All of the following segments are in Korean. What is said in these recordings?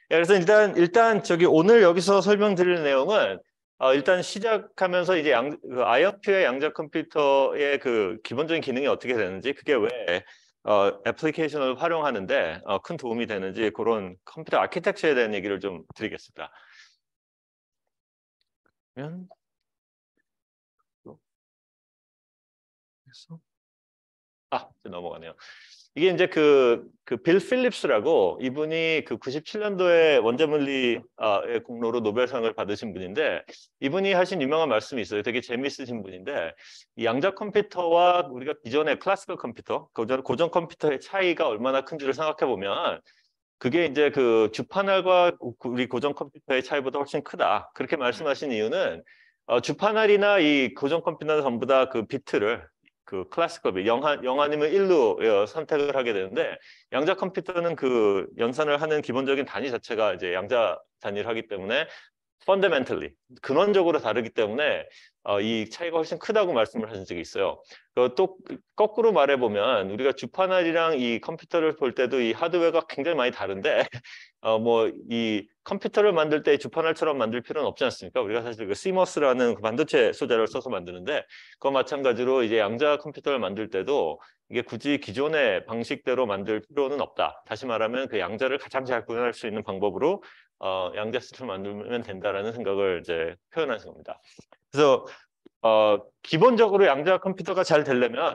그래서 일단 저기 오늘 여기서 설명드릴 내용은 일단 시작하면서 이제 그 IRQ의 양자 컴퓨터의 그 기본적인 기능이 어떻게 되는지, 그게 왜 애플리케이션을 활용하는데 큰 도움이 되는지, 그런 컴퓨터 아키텍처에 대한 얘기를 좀 드리겠습니다. 그러면 넘어가네요. 이게 이제 빌 필립스라고, 이분이 그 97년도에 원자물리의 공로로 노벨상을 받으신 분인데, 이분이 하신 유명한 말씀이 있어요. 되게 재미있으신 분인데, 이 양자 컴퓨터와 우리가 기존의 클래시컬 컴퓨터, 고전 컴퓨터의 차이가 얼마나 큰지를 생각해 보면, 그게 이제 그 주판알과 우리 고전 컴퓨터의 차이보다 훨씬 크다. 그렇게 말씀하신 이유는 주판알이나 이 고전 컴퓨터는 전부 다 그 비트를 그 클래시컬 비 0 아니면 1로 선택을 하게 되는데, 양자 컴퓨터는 그 연산을 하는 기본적인 단위 자체가 이제 양자 단위를 하기 때문에 fundamentally 근원적으로 다르기 때문에 이 차이가 훨씬 크다고 말씀을 하신 적이 있어요. 또 거꾸로 말해보면, 우리가 주판알이랑 이 컴퓨터를 볼 때도 이 하드웨어가 굉장히 많이 다른데 뭐 이 컴퓨터를 만들 때 주판알처럼 만들 필요는 없지 않습니까? 우리가 사실 그 CMOS라는 그 반도체 소재를 써서 만드는데, 그와 마찬가지로 이제 양자 컴퓨터를 만들 때도 이게 굳이 기존의 방식대로 만들 필요는 없다. 다시 말하면 그 양자를 가장 잘 구현할 수 있는 방법으로 양자 시스템을 만들면 된다라는 생각을 이제 표현하신 겁니다. 그래서 기본적으로 양자 컴퓨터가 잘 되려면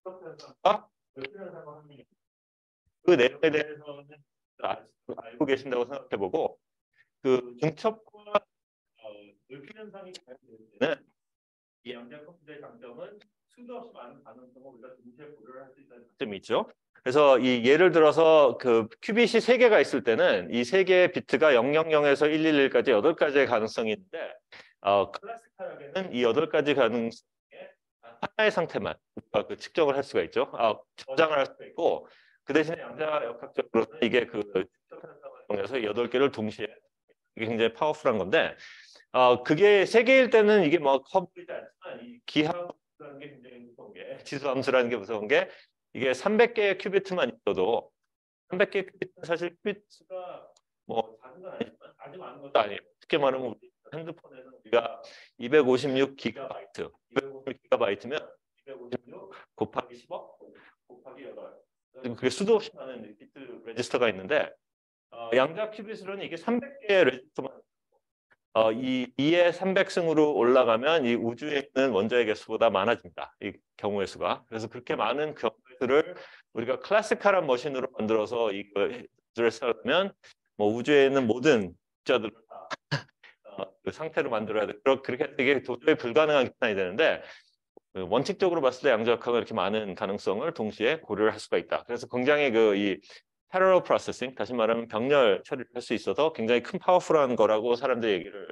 그 내용에 대해서는 알고 계신다고 생각해보고, 그 중첩과 넓기 현상이 잘 되는 이 양자 컴퓨터의 장점은 수도 없이 많은 가능성을 우리가 동시에 고려를 할 수 있다는 점이 있죠. 그래서 이 예를 들어서 그 큐빗이 3개가 있을 때는 이 3개의 비트가 000에서 111까지 8가지의 가능성이 있는데, 클래식하게는 이 8가지 가능성에 하나의 상태만 그 측정을 할 수가 있죠. 저장을 할 수가 있고, 그 대신에 양자 역학적으로는 이게 그 축적 현상을 통해서 8개를 동시에, 이게 굉장히 파워풀한 건데, 그게 3개일 때는 이게 뭐 커보이지 않지만, 이 기하라는 게 굉장히 무서운 게, 지수함수라는 게 무서운 게, 이게 300개의 큐비트만 있어도, 300개의 큐비트는 사실 큐비트 수가 뭐 작은 건 아니지만 아주 많은 것도 아니에요. 쉽게 말하면 우리 핸드폰에는 우리가 256기가바이트, 256기가바이트면 256 곱하기 10억 곱하기 8. 그게 수도 없이 많은 비트 레지스터가 있는데, 양자 큐빗으로는 이게 300개의 레지스터만, 이 2의 300승으로 올라가면 이 우주에 있는 원자의 개수보다 많아집니다. 이 경우의 수가. 그래서 그렇게 많은 경우들을 우리가 클래시컬한 머신으로 만들어서 이거를 쓰면 뭐 우주에 있는 모든 숫자들을 다 그 상태로 만들어야 돼. 그렇게 되게 도저히 불가능한 계산이 되는데, 원칙적으로 봤을 때 양자역학은 이렇게 많은 가능성을 동시에 고려를 할 수가 있다. 그래서 굉장히 이 parallel processing, 다시 말하면 병렬 처리를 할 수 있어서 굉장히 큰 파워풀한 거라고 사람들이 얘기를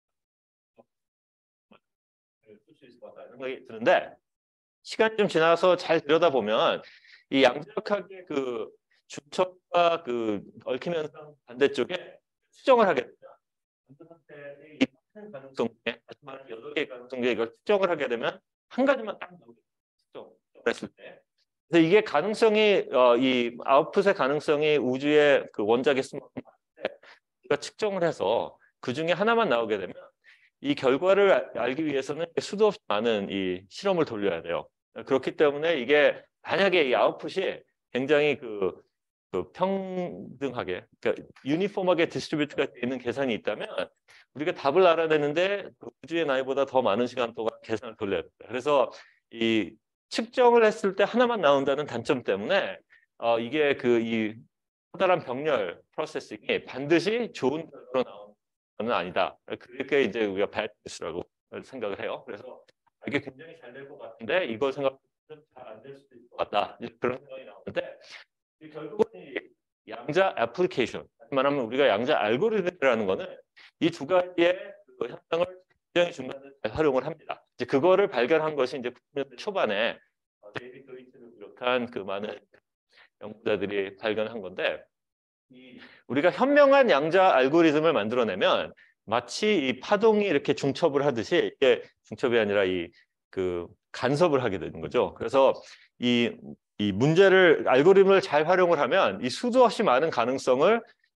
쓸수 있을 것 같다는 생각이 드는데, 시간이 좀 지나서 잘 들여다보면 이 양자역학의 그 중첩과 그 얽힘 현상 반대쪽에 수정을 하게 되면, 반도 상태의 이 많은 가능성 중에, 다시 말하면 8개의 가능성 중에 이걸 수정을 하게 되면 한 가지만 딱 나오게 수정을 했을 때, 그래서 이게 가능성이 이 아웃풋의 가능성이 우주의 그 원자계 수만큼 많은데, 우리가 측정을 해서 그 중에 하나만 나오게 되면 이 결과를 알기 위해서는 수도 없이 많은 이 실험을 돌려야 돼요. 그렇기 때문에 이게 만약에 이 아웃풋이 굉장히 그 평등하게, 그러니까 유니폼하게 디스트리뷰트가 되어 있는 계산이 있다면, 우리가 답을 알아야 되는데 우주의 나이보다 더 많은 시간 동안 계산을 돌려야 됩니다. 그래서 이 측정을 했을 때 하나만 나온다는 단점 때문에 이게 이 커다란 병렬 프로세싱이 반드시 좋은 결과로 나오는 건 아니다. 그렇게 이제 우리가 bad news라고 생각을 해요. 그래서 이게 굉장히 잘 될 것 같은데 이걸 생각하면 잘 안 될 수도 있을 것 같다. 그런 생각이 나오는데, 결국은 이 양자 애플리케이션, 말하면 우리가 양자 알고리즘이라는 거는 이 두 가지의 그 현상을 굉장히 중간에 활용을 합니다. 이제 그거를 발견한 것이 이제 90년대 초반에 데이비드 도이치를 비롯한 그 많은 연구자들이 발견한 건데, 우리가 현명한 양자 알고리즘을 만들어내면 마치 이 파동이 이렇게 중첩을 하듯이, 이게 중첩이 아니라 그 간섭을 하게 되는 거죠. 그래서 이 문제를, 알고리즘을 잘 활용을 하면 이 수도 없이 많은 가능성을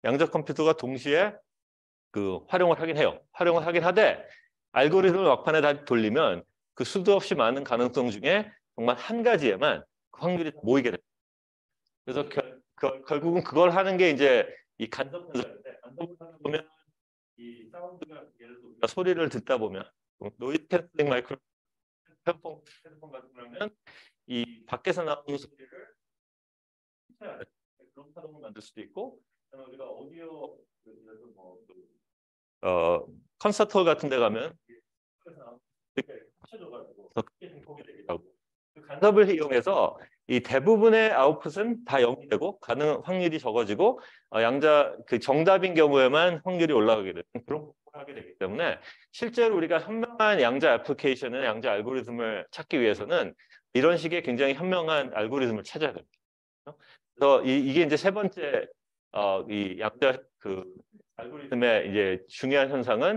양자 컴퓨터가 동시에 그 활용을 하긴 해요. 활용을 하긴 하되 알고리즘을 막판에 다 돌리면 그 수도 없이 많은 가능성 중에 정말 한 가지에만 그 확률이 모이게 됩니다. 그래서 결국은 그걸 하는 게 이제 이 간접 분석인데, 간접 분석을 보면 이 사운드가, 예를 들어 우리가 소리를 듣다 보면 노이즈 캔슬링 마이크로 헤드폰 같은 거라면 이 밖에서 나오는 소리를 해야 돼. 그런 파동을 만들 수도 있고, 우리가 오디오 예를 들어 콘서트 홀 같은 데 가면 이렇게 합쳐져가지고 더 크게 증폭이 되기도 하고, 그 간섭을 이용해서 이 대부분의 아웃풋은 다 0이 되고 가능 확률이 적어지고 양자 그 정답인 경우에만 확률이 올라가게 되는 그런 공부를 하게 되기 때문에, 실제로 우리가 현명한 양자 애플리케이션을, 양자 알고리즘을 찾기 위해서는 이런 식의 굉장히 현명한 알고리즘을 찾아야 됩니다. 그래서 이게 이제 세 번째 이 양자 그 알고리즘의 이제 중요한 현상은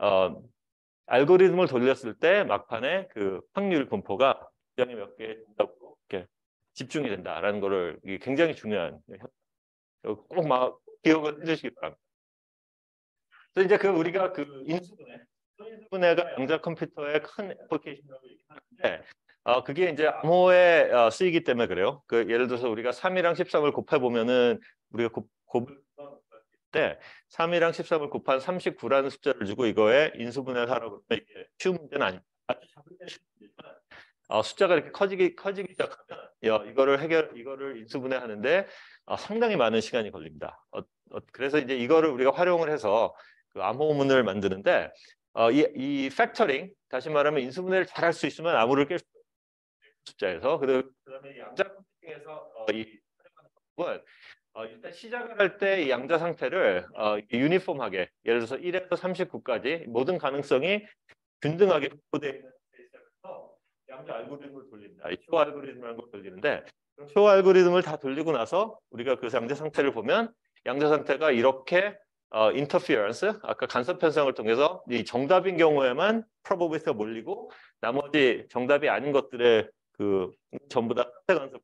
알고리즘을 돌렸을 때 막판에 그 확률 분포가 굉장히 몇 개의 정답으로 이렇게 집중이 된다라는 거를, 이게 굉장히 중요한, 꼭 막 기억을 해주시기 바랍니다. 그래서 이제 그 우리가 그 인수분해가 양자 컴퓨터의 큰 애플리케이션이라고 얘기하는데, 그게 이제 암호에 쓰이기 때문에 그래요. 그 예를 들어서 우리가 3이랑 13을 곱해 보면은 우리가 곱을 때 3이랑 13을 곱한 39라는 숫자를 주고 이거에 인수분해를 하라고 그러면 이게 쉬운 문제는 아닙니다. 아주 작은 때 쉬운 문제지만 숫자가 이렇게 커지기 시작하면 이거를 인수분해하는데 상당히 많은 시간이 걸립니다. 그래서 이제 이거를 우리가 활용을 해서 그 암호문을 만드는데, 이 팩터링, 다시 말하면 인수분해를 잘 할 수 있으면 암호를 깰 수 있는 숫자에서, 그다음에 양자 컴퓨팅에서 이 부분, 일단 시작을 할 때 이 양자 상태를 유니폼하게, 예를 들어서 1에서 39까지 모든 가능성이 균등하게 분포되어 있는 상태에서 양자 알고리즘을 돌립니다. 이 쇼 알고리즘이라는 걸 돌리는데, 쇼 알고리즘을 다 돌리고 나서 우리가 그 양자 상태를 보면 양자 상태가 이렇게 인터피어런스, 아까 간섭 현상을 통해서 이 정답인 경우에만 프로버빌리티가 몰리고 나머지 정답이 아닌 것들의 그 전부 다 간섭.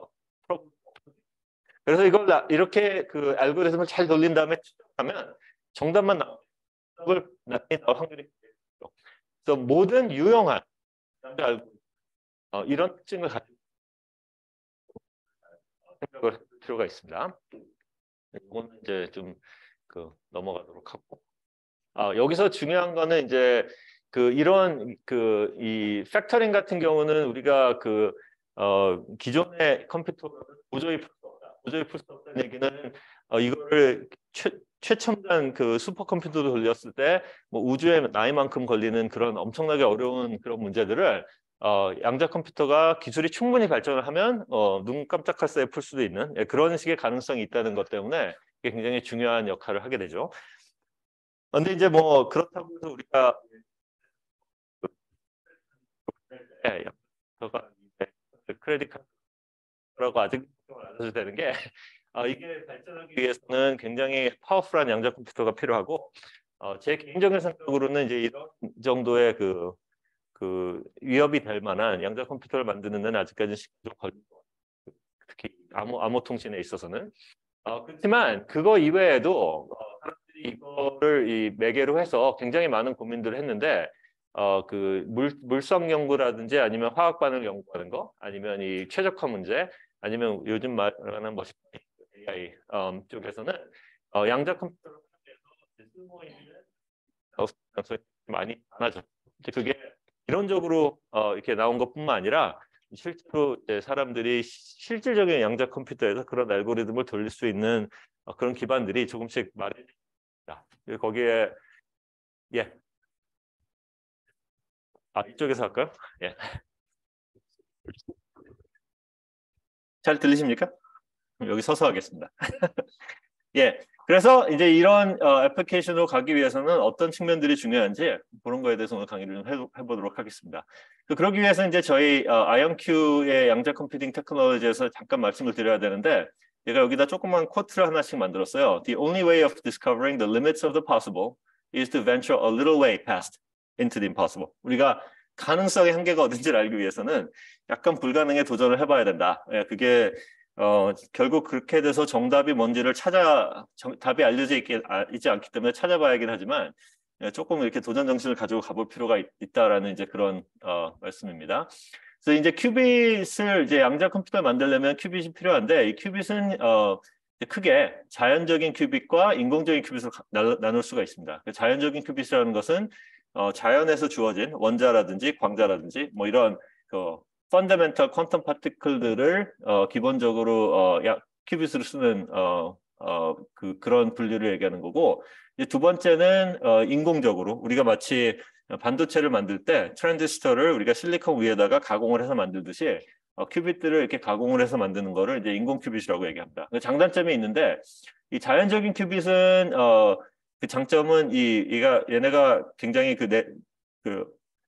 그래서 이걸 이렇게 그 알고리즘을 잘 돌린 다음에 추적하면 정답만 나올 확률이 있죠. 그래서 모든 유용한 알고리즘, 이런 특징을 가지고 생각을 할 필요가 있습니다. 이거는 이제 좀 넘어가도록 하고, 여기서 중요한 거는 이제 이런 이 팩터링 같은 경우는 우리가 기존의 컴퓨터를 도저히 풀 수 없다는 얘기는, 이거를 최첨단 그 슈퍼컴퓨터로 돌렸을 때 뭐 우주의 나이만큼 걸리는 그런 엄청나게 어려운 그런 문제들을 양자 컴퓨터가 기술이 충분히 발전을 하면 눈 깜짝할 새에 풀 수도 있는, 그런 식의 가능성이 있다는 것 때문에 이게 굉장히 중요한 역할을 하게 되죠. 근데 이제 뭐 그렇다고 해서 우리가 크레딧 카드라고 아직 안 해도 되는 게, 이게 발전하기 위해서는 굉장히 파워풀한 양자 컴퓨터가 필요하고, 제 개인적인 생각으로는 이제 이런 정도의 위협이 될 만한 양자 컴퓨터를 만드는 데는 아직까지는 시간이 좀 걸릴 것 같아요. 특히 암호 통신에 있어서는. 그렇지만 그거 이외에도 사람들이 이거를 이 매개로 해서 굉장히 많은 고민들을 했는데, 물성 연구라든지 아니면 화학 반응 연구하는 거, 아니면 이 최적화 문제, 아니면 요즘 말하는 머신 AI 쪽에서는 양자 컴퓨터를 쓰고 있는 가능성이 많이 많아져. 그게 이론적으로 이렇게 나온 것뿐만 아니라 실제로 이제 사람들이 실질적인 양자 컴퓨터에서 그런 알고리즘을 돌릴 수 있는 그런 기반들이 조금씩 마련됩니다. 거기에 이쪽에서 할까요? 예. 잘 들리십니까? 여기 서서 하겠습니다. 예. 그래서 이제 이런 애플리케이션으로 가기 위해서는 어떤 측면들이 중요한지 그런 거에 대해서 오늘 강의를 좀 해보도록 하겠습니다. 그러기 위해서 이제 저희 아이언큐의 양자 컴퓨팅 테크놀로지에서 잠깐 말씀을 드려야 되는데, 제가 여기다 조그만 코트를 하나씩 만들었어요. The only way of discovering the limits of the possible is to venture a little way past into the impossible. 우리가 가능성의 한계가 어딘지를 알기 위해서는 약간 불가능에 도전을 해봐야 된다. 예, 그게 결국 그렇게 돼서 정답이 뭔지를 답이 알려져 있지 않기 때문에 찾아봐야긴 하지만 조금 이렇게 도전 정신을 가지고 가볼 필요가 있다라는 이제 그런 말씀입니다. 그래서 이제 큐빗을 이제 양자 컴퓨터를 만들려면 큐빗이 필요한데 이 큐빗은 크게 자연적인 큐빗과 인공적인 큐빗을 나눌 수가 있습니다. 자연적인 큐빗이라는 것은 자연에서 주어진 원자라든지 광자라든지 뭐 이런 그 펀더멘털 퀀텀 파티클들을 기본적으로 큐빗으로 쓰는 그런 분류를 얘기하는 거고 이제 두 번째는 인공적으로 우리가 마치 반도체를 만들 때 트랜지스터를 우리가 실리콘 위에다가 가공을 해서 만들듯이 큐빗들을 이렇게 가공을 해서 만드는 거를 이제 인공 큐빗이라고 얘기합니다. 장단점이 있는데 이 자연적인 큐빗은 그 장점은 얘네가 굉장히 그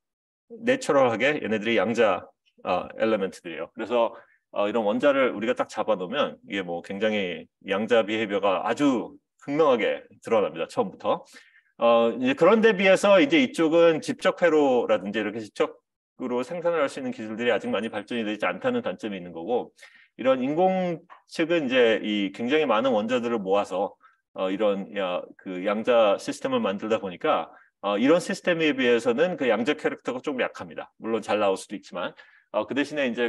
내추럴하게 얘네들이 양자 엘레멘트들이에요. 그래서 이런 원자를 우리가 딱 잡아놓으면 이게 뭐 굉장히 양자 비헤비어가 아주 극명하게 드러납니다. 처음부터. 이제 그런데 비해서 이제 이쪽은 집적 회로라든지 이렇게 집적으로 생산을 할 수 있는 기술들이 아직 많이 발전이 되지 않다는 단점이 있는 거고 이런 인공 측은 이제 이 굉장히 많은 원자들을 모아서 이런 그 양자 시스템을 만들다 보니까 이런 시스템에 비해서는 그 양자 캐릭터가 좀 약합니다. 물론 잘 나올 수도 있지만 그 대신에 이제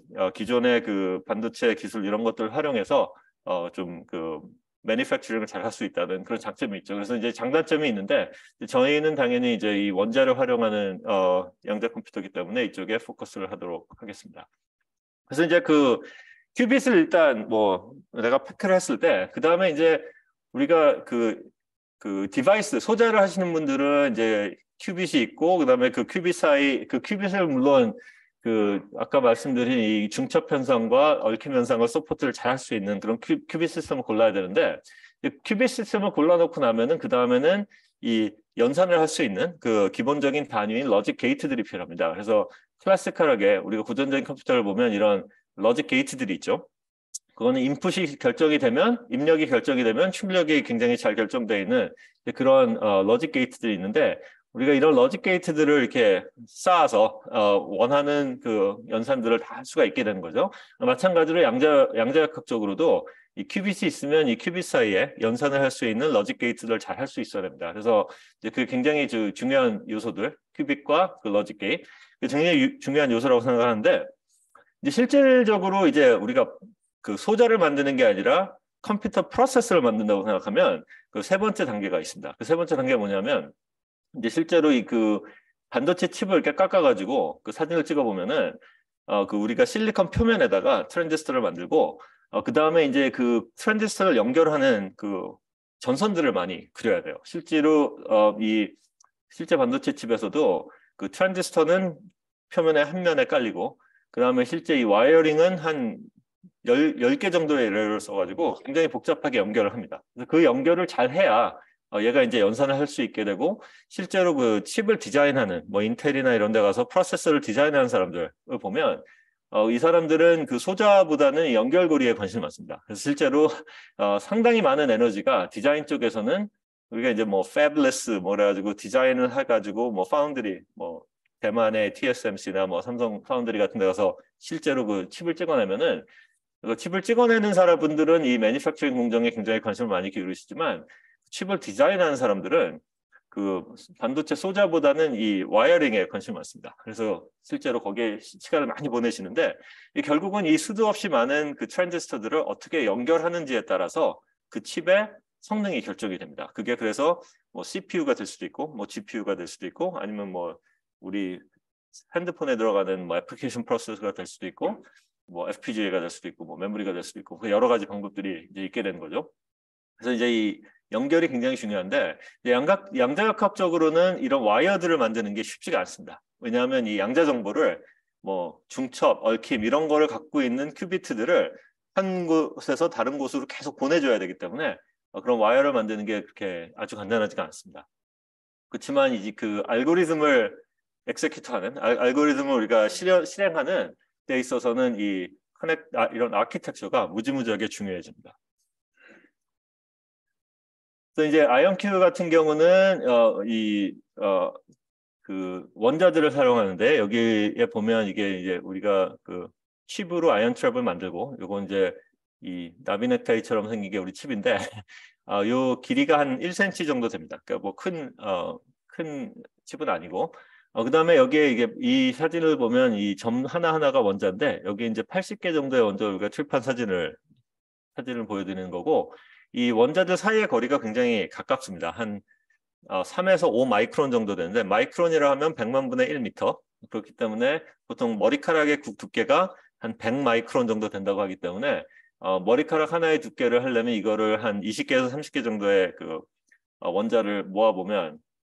기존의 그 반도체 기술 이런 것들을 활용해서 좀 그 매니팩처링을 잘 할 수 있다는 그런 장점이 있죠. 그래서 이제 장단점이 있는데 저희는 당연히 이제 이 원자를 활용하는 양자 컴퓨터이기 때문에 이쪽에 포커스를 하도록 하겠습니다. 그래서 이제 그 큐빗을 일단 뭐 내가 패크를 했을 때 그 다음에 이제 우리가 그 디바이스 소자를 하시는 분들은 이제 큐빗이 있고 그다음에 그 큐빗 사이 그 큐빗을 물론 그 아까 말씀드린 이 중첩 현상과 얽힘 현상을 서포트를 잘 할 수 있는 그런 큐빗 시스템을 골라야 되는데 큐빗 시스템을 골라놓고 나면은 그 다음에는 이 연산을 할 수 있는 그 기본적인 단위인 로직 게이트들이 필요합니다. 그래서 클래시컬하게 우리가 고전적인 컴퓨터를 보면 이런 로직 게이트들이 있죠. 그거는 인풋이 결정이 되면 입력이 결정이 되면 출력이 굉장히 잘 결정되어 있는 그런 로직 게이트들이 있는데 우리가 이런 로직 게이트들을 이렇게 쌓아서 원하는 그 연산들을 다 할 수가 있게 되는 거죠. 마찬가지로 양자역학적으로도 이 큐빗이 있으면 이 큐빗 사이에 연산을 할 수 있는 로직 게이트들을 잘 할 수 있어야 됩니다. 그래서 이제 그 굉장히 중요한 요소들 큐빗과 그 로직 게이트 굉장히 중요한 요소라고 생각하는데 이제 실질적으로 이제 우리가 그 소자를 만드는 게 아니라 컴퓨터 프로세서를 만든다고 생각하면 그 세 번째 단계가 있습니다. 그 세 번째 단계가 뭐냐면 이제 실제로 그 반도체 칩을 이렇게 깎아가지고 그 사진을 찍어보면은 그 우리가 실리콘 표면에다가 트랜지스터를 만들고 그 다음에 이제 그 트랜지스터를 연결하는 그 전선들을 많이 그려야 돼요. 실제로 실제 반도체 칩에서도 그 트랜지스터는 표면의 한 면에 깔리고 그 다음에 실제 이 와이어링은 한 10개 정도의 예를 써가지고 굉장히 복잡하게 연결을 합니다. 그래서 그 연결을 잘 해야 얘가 이제 연산을 할 수 있게 되고 실제로 그 칩을 디자인하는 뭐 인텔이나 이런 데 가서 프로세서를 디자인하는 사람들을 보면 이 사람들은 그 소자보다는 연결고리에 관심이 많습니다. 그래서 실제로 상당히 많은 에너지가 디자인 쪽에서는 우리가 이제 뭐 패블레스 뭐래 가지고 디자인을 해가지고 뭐 파운드리 뭐 대만의 TSMC나 뭐 삼성 파운드리 같은 데 가서 실제로 그 칩을 찍어내면은 칩을 찍어내는 사람분들은 이 매니팩처링 공정에 굉장히 관심을 많이 기울이시지만 칩을 디자인하는 사람들은 그 반도체 소자보다는 이 와이어링에 관심이 많습니다. 그래서 실제로 거기에 시간을 많이 보내시는데 결국은 이 수도 없이 많은 그 트랜지스터들을 어떻게 연결하는지에 따라서 그 칩의 성능이 결정이 됩니다. 그게 그래서 뭐 CPU가 될 수도 있고 뭐 GPU가 될 수도 있고 아니면 뭐 우리 핸드폰에 들어가는 뭐 애플리케이션 프로세서가 될 수도 있고 뭐 FPGA가 될 수도 있고 뭐 메모리가 될 수도 있고 그 여러 가지 방법들이 이제 있게 되는 거죠. 그래서 이제 이 연결이 굉장히 중요한데 양자역학적으로는 이런 와이어들을 만드는 게 쉽지가 않습니다. 왜냐하면 이 양자 정보를 뭐 중첩, 얽힘 이런 거를 갖고 있는 큐비트들을 한 곳에서 다른 곳으로 계속 보내줘야 되기 때문에 그런 와이어를 만드는 게 그렇게 아주 간단하지가 않습니다. 그렇지만 이제 그 알고리즘을 엑세큐트하는 알고리즘을 우리가 실행하는 데 있어서는 이런 아키텍처가 무지무지하게 중요해집니다. 그래서 이제 아이언큐 같은 경우는 그 원자들을 사용하는데 여기에 보면 이게 이제 우리가 그 칩으로 아이언 트랩을 만들고 이건 이제 이 나비넥타이처럼 생긴 게 우리 칩인데 요 길이가 한 1cm 정도 됩니다. 그러니까 뭐 큰 칩은 아니고 그다음에 여기에 이게 이 사진을 보면 이 점 하나하나가 원자인데 여기 이제 80개 정도의 원자가 우리가 출판 사진을 보여드리는 거고 이 원자들 사이의 거리가 굉장히 가깝습니다. 한 3에서 5 마이크론 정도 되는데 마이크론이라 하면 100만 분의 1미터 그렇기 때문에 보통 머리카락의 두께가 한 100 마이크론 정도 된다고 하기 때문에 머리카락 하나의 두께를 하려면 이거를 한 20개에서 30개 정도의 그 원자를 모아보면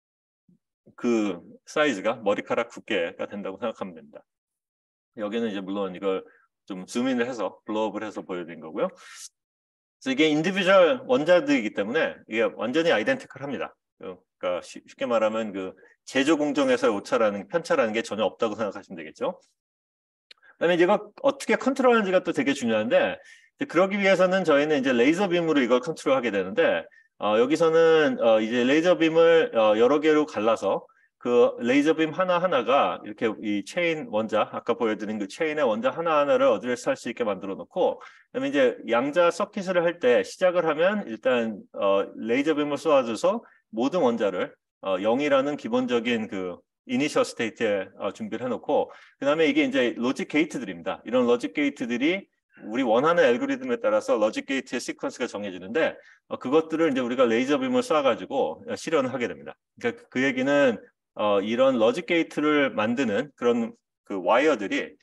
그 사이즈가 머리카락 두께가 된다고 생각하면 됩니다. 여기는 이제 물론 이걸 좀 줌인을 해서 블로업을 해서 보여드린 거고요. 그래서 이게 인디비주얼 원자들이기 때문에 이게 완전히 아이덴티컬합니다. 그러니까 쉽게 말하면 그 제조 공정에서의 오차라는 편차라는 게 전혀 없다고 생각하시면 되겠죠. 그다음에 이거 어떻게 컨트롤하는지가 또 되게 중요한데 그러기 위해서는 저희는 이제 레이저 빔으로 이걸 컨트롤하게 되는데 여기서는 이제 레이저 빔을 여러 개로 갈라서 그 레이저 빔 하나하나가 이렇게 이 체인 원자 아까 보여드린 그 체인의 원자 하나하나를 어드레스 할 수 있게 만들어 놓고 그다음에 이제 양자 서킷을 할 때 시작을 하면 일단 레이저 빔을 쏘아줘서 모든 원자를 0이라는 기본적인 그 이니셜 스테이트에 준비를 해놓고 그다음에 이게 이제 로직 게이트들입니다. 이런 로직 게이트들이 우리 원하는 알고리즘에 따라서 로직 게이트의 시퀀스가 정해지는데 그것들을 이제 우리가 레이저 빔을 쏴가지고 실현을 하게 됩니다. 그러니까 그 얘기는 이런 로직 게이트를 만드는 그런 그 와이어들이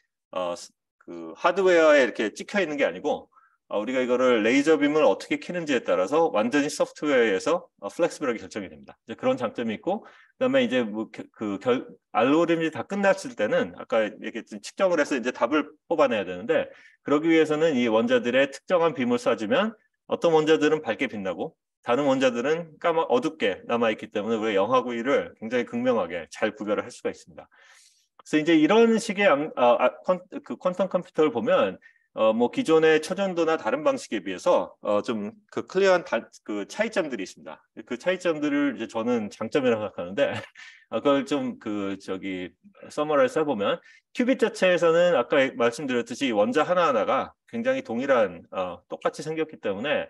그 하드웨어에 이렇게 찍혀 있는 게 아니고 우리가 이거를 레이저 빔을 어떻게 키는지에 따라서 완전히 소프트웨어에서 플렉시블하게 결정이 됩니다. 이제 그런 장점이 있고 그다음에 이제 뭐 알고리즘이 다 끝났을 때는 아까 얘기했던 측정을 해서 이제 답을 뽑아내야 되는데 그러기 위해서는 이 원자들의 특정한 빔을 쏴주면 어떤 원자들은 밝게 빛나고 다른 원자들은 어둡게 남아있기 때문에 우리가 0하고 1을 굉장히 극명하게 잘 구별을 할 수가 있습니다. 그래서 이제 이런 식의 그 퀀텀 컴퓨터를 보면 뭐 기존의 초전도나 다른 방식에 비해서 좀 그 클리어한 그 차이점들이 있습니다. 그 차이점들을 이제 저는 장점이라고 생각하는데 그걸 좀 그 서머라이즈 해보면 큐빗 자체에서는 아까 말씀드렸듯이 원자 하나하나가 굉장히 동일한 똑같이 생겼기 때문에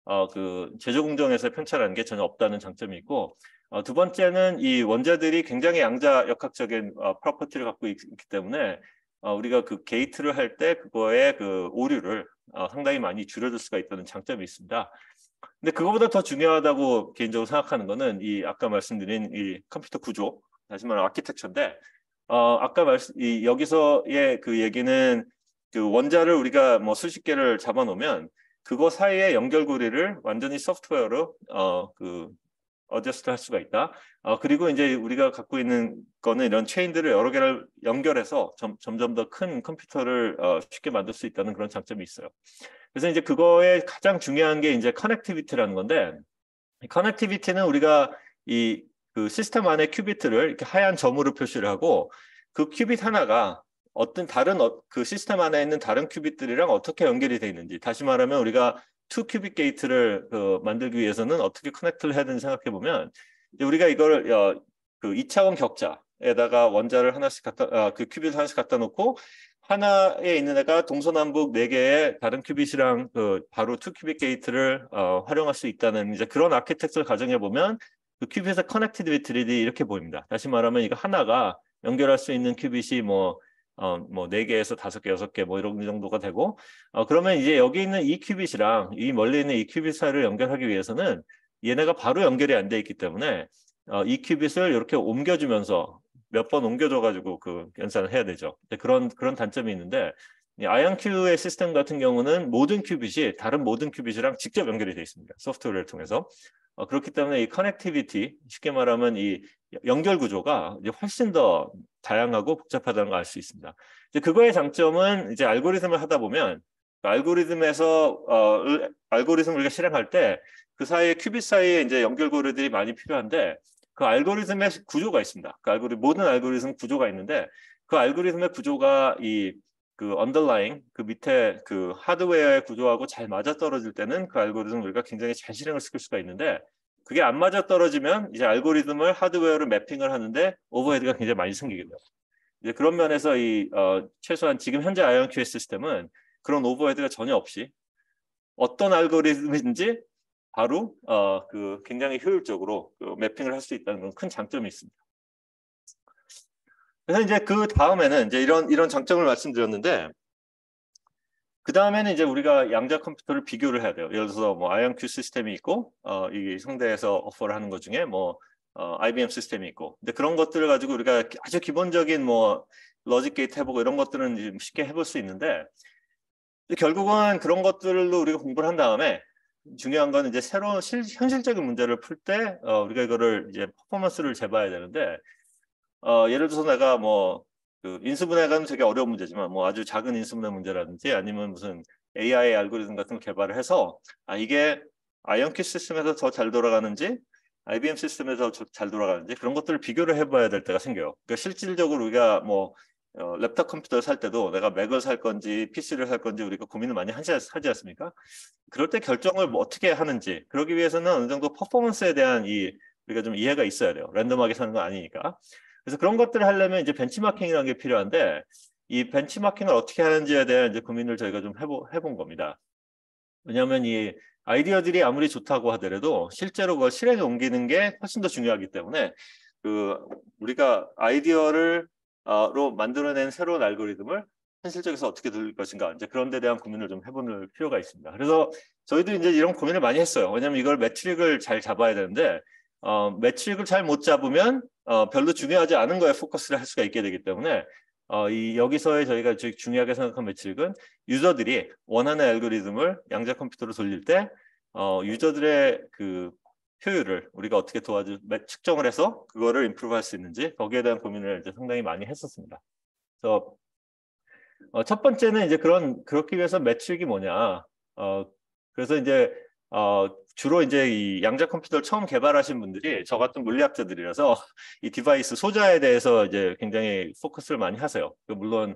그 제조 공정에서의 편차라는 게 전혀 없다는 장점이 있고 두 번째는 이 원자들이 굉장히 양자 역학적인 프로퍼티를 갖고 있기 때문에 우리가 그 게이트를 할 때 그거의 그 오류를 상당히 많이 줄여줄 수가 있다는 장점이 있습니다. 근데 그거보다 더 중요하다고 개인적으로 생각하는 거는 이 아까 말씀드린 이 컴퓨터 구조, 다시 말하면 아키텍처인데 아까 여기서의 그 얘기는 그 원자를 우리가 뭐 수십 개를 잡아놓으면 그거 사이의 연결고리를 완전히 소프트웨어로 그 어저스트 할 수가 있다. 그리고 이제 우리가 갖고 있는 거는 이런 체인들을 여러 개를 연결해서 점점 더 큰 컴퓨터를 쉽게 만들 수 있다는 그런 장점이 있어요. 그래서 이제 그거에 가장 중요한 게 이제 커넥티비티라는 건데 커넥티비티는 우리가 이 그 시스템 안에 큐비트를 이렇게 하얀 점으로 표시를 하고 그 큐빗 하나가 어떤 다른 그 시스템 안에 있는 다른 큐빗들이랑 어떻게 연결이 돼 있는지 다시 말하면 우리가 2큐빗 게이트를 만들기 위해서는 어떻게 커넥트를 해야 되는지 생각해 보면 우리가 이걸 그 2차원 격자에다가 원자를 하나씩 그 큐빗 하나씩 갖다 놓고 하나에 있는 애가 동서남북 4개의 다른 큐빗이랑 바로 2큐빗 게이트를 활용할 수 있다는 이제 그런 아키텍처를 가정해 보면 그 큐빗의 커넥티비티들이 이렇게 보입니다. 다시 말하면 이거 하나가 연결할 수 있는 큐빗이 뭐 4개에서 5개, 6개 뭐 이런 정도가 되고 그러면 이제 여기 있는 이 큐빗이랑 이 멀리 있는 이 큐빗 사이를 연결하기 위해서는 얘네가 바로 연결이 안 돼 있기 때문에 이 큐빗을 이렇게 옮겨주면서 몇 번 옮겨줘가지고 그 연산을 해야 되죠. 그런 단점이 있는데 아이언큐의 시스템 같은 경우는 모든 큐빗이 다른 모든 큐빗이랑 직접 연결이 돼 있습니다. 소프트웨어를 통해서. 그렇기 때문에 이 커넥티비티, 쉽게 말하면 이 연결 구조가 이제 훨씬 더 다양하고 복잡하다는 걸 알 수 있습니다. 이제 그거의 장점은 이제 알고리즘을 하다 보면 알고리즘에서 알고리즘을 우리가 실행할 때 그 사이에 큐빗 사이에 이제 연결고리들이 많이 필요한데 그 알고리즘의 구조가 있습니다. 그 모든 알고리즘 구조가 있는데 그 알고리즘의 구조가 그 underlying 그 밑에 그 하드웨어의 구조하고 잘 맞아떨어질 때는 그 알고리즘을 우리가 굉장히 잘 실행을 시킬 수가 있는데 그게 안 맞아떨어지면 이제 알고리즘을 하드웨어로 매핑을 하는데 오버헤드가 굉장히 많이 생기게 돼요. 이제 그런 면에서 최소한 지금 현재 아이언Q의 시스템은 그런 오버헤드가 전혀 없이 어떤 알고리즘인지 바로 그 굉장히 효율적으로 그 매핑을 할 수 있다는 건 큰 장점이 있습니다. 그래서 이제 그 다음에는 이제 이런 장점을 말씀드렸는데, 그 다음에는 이제 우리가 양자 컴퓨터를 비교를 해야 돼요. 예를 들어서 뭐 IonQ 시스템이 있고, 이 상대에서 오퍼를 하는 것 중에 뭐 IBM 시스템이 있고, 근데 그런 것들을 가지고 우리가 아주 기본적인 뭐 로직 게이트 해보고 이런 것들은 쉽게 해볼 수 있는데, 결국은 그런 것들로 우리가 공부를 한 다음에 중요한 건 이제 새로운 현실적인 문제를 풀 때 우리가 이거를 이제 퍼포먼스를 재봐야 되는데, 예를 들어서 내가 뭐 그 인수분해가는 되게 어려운 문제지만 뭐 아주 작은 인수분해 문제라든지 아니면 무슨 AI 알고리즘 같은 걸 개발을 해서 이게 아이언큐 시스템에서 더 잘 돌아가는지 IBM 시스템에서 잘 돌아가는지 그런 것들을 비교를 해봐야 될 때가 생겨요. 그러니까 실질적으로 우리가 뭐 랩탑 컴퓨터를 살 때도 내가 맥을 살 건지 PC를 살 건지 우리가 고민을 많이 하지 않습니까? 그럴 때 결정을 뭐 어떻게 하는지, 그러기 위해서는 어느 정도 퍼포먼스에 대한 우리가 좀 이해가 있어야 돼요. 랜덤하게 사는 건 아니니까. 그래서 그런 것들을 하려면 이제 벤치마킹이라는 게 필요한데, 이 벤치마킹을 어떻게 하는지에 대한 이제 고민을 저희가 좀 해본 겁니다. 왜냐하면 이 아이디어들이 아무리 좋다고 하더라도 실제로 그걸 실행에 옮기는 게 훨씬 더 중요하기 때문에 그 우리가 아이디어를 로 만들어낸 새로운 알고리즘을 현실적에서 어떻게 돌릴 것인가, 이제 그런 데 대한 고민을 좀 해볼 필요가 있습니다. 그래서 저희도 이제 이런 고민을 많이 했어요. 왜냐하면 이걸 매트릭을 잘 잡아야 되는데 매트릭을 잘 못 잡으면 별로 중요하지 않은 거에 포커스를 할 수가 있게 되기 때문에 여기서의 저희가 중요하게 생각한 매트릭은 유저들이 원하는 알고리즘을 양자 컴퓨터로 돌릴 때 유저들의 그 효율을 우리가 어떻게 측정을 해서 그거를 임프루브 할 수 있는지, 거기에 대한 고민을 이제 상당히 많이 했었습니다. 그래서 첫 번째는 이제 그렇기 위해서 매트릭이 뭐냐. 그래서 이제 주로 이제 이 양자 컴퓨터를 처음 개발하신 분들이 저 같은 물리학자들이라서 이 디바이스 소자에 대해서 이제 굉장히 포커스를 많이 하세요. 물론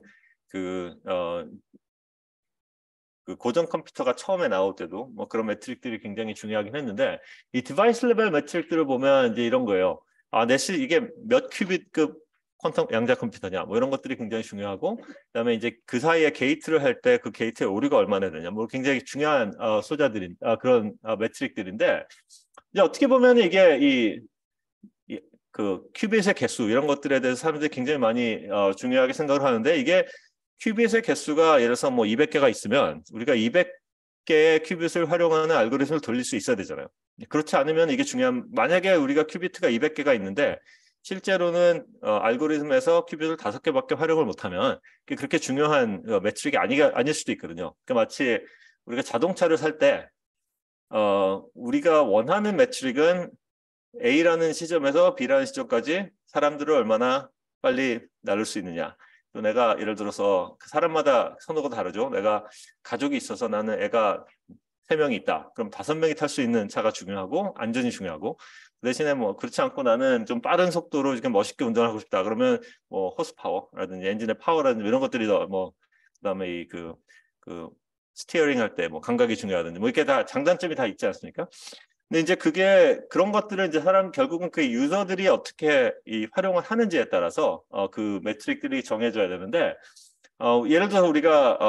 그 고전 컴퓨터가 처음에 나올 때도 뭐 그런 매트릭들이 굉장히 중요하긴 했는데, 이 디바이스 레벨 매트릭들을 보면 이제 이런 거예요. 이게 몇 큐빗급 퀀텀 양자 컴퓨터냐, 뭐 이런 것들이 굉장히 중요하고, 그다음에 이제 그 사이에 게이트를 할 때 그 게이트의 오류가 얼마나 되냐, 뭐 굉장히 중요한 그런 매트릭들인데, 이제 어떻게 보면 이게 그 큐빗의 개수 이런 것들에 대해서 사람들이 굉장히 많이 중요하게 생각을 하는데, 이게 큐빗의 개수가 예를 들어서 뭐 200개가 있으면 우리가 200개의 큐빗을 활용하는 알고리즘을 돌릴 수 있어야 되잖아요. 그렇지 않으면 이게 만약에 우리가 큐비트가 200개가 있는데 실제로는 알고리즘에서 큐빗을 5개밖에 활용을 못하면 그렇게 중요한 매트릭이 아닐 수도 있거든요. 그러니까 마치 우리가 자동차를 살 때 우리가 원하는 매트릭은 A라는 시점에서 B라는 시점까지 사람들을 얼마나 빨리 나눌 수 있느냐. 또 내가 예를 들어서 사람마다 선호가 다르죠. 내가 가족이 있어서 나는 애가 3명이 있다. 그럼 5명이 탈 수 있는 차가 중요하고 안전이 중요하고, 그 대신에 뭐 그렇지 않고 나는 좀 빠른 속도로 이렇게 멋있게 운전하고 싶다. 그러면 뭐 호스파워라든지 엔진의 파워라든지 이런 것들이 그다음에 그 스티어링 할 때 뭐 감각이 중요하든지 뭐 이렇게 다 장단점이 다 있지 않습니까? 근데 이제 결국은 이제 결국은 그 유저들이 어떻게 활용을 하는지에 따라서 그 매트릭들이 정해져야 되는데, 예를 들어서 우리가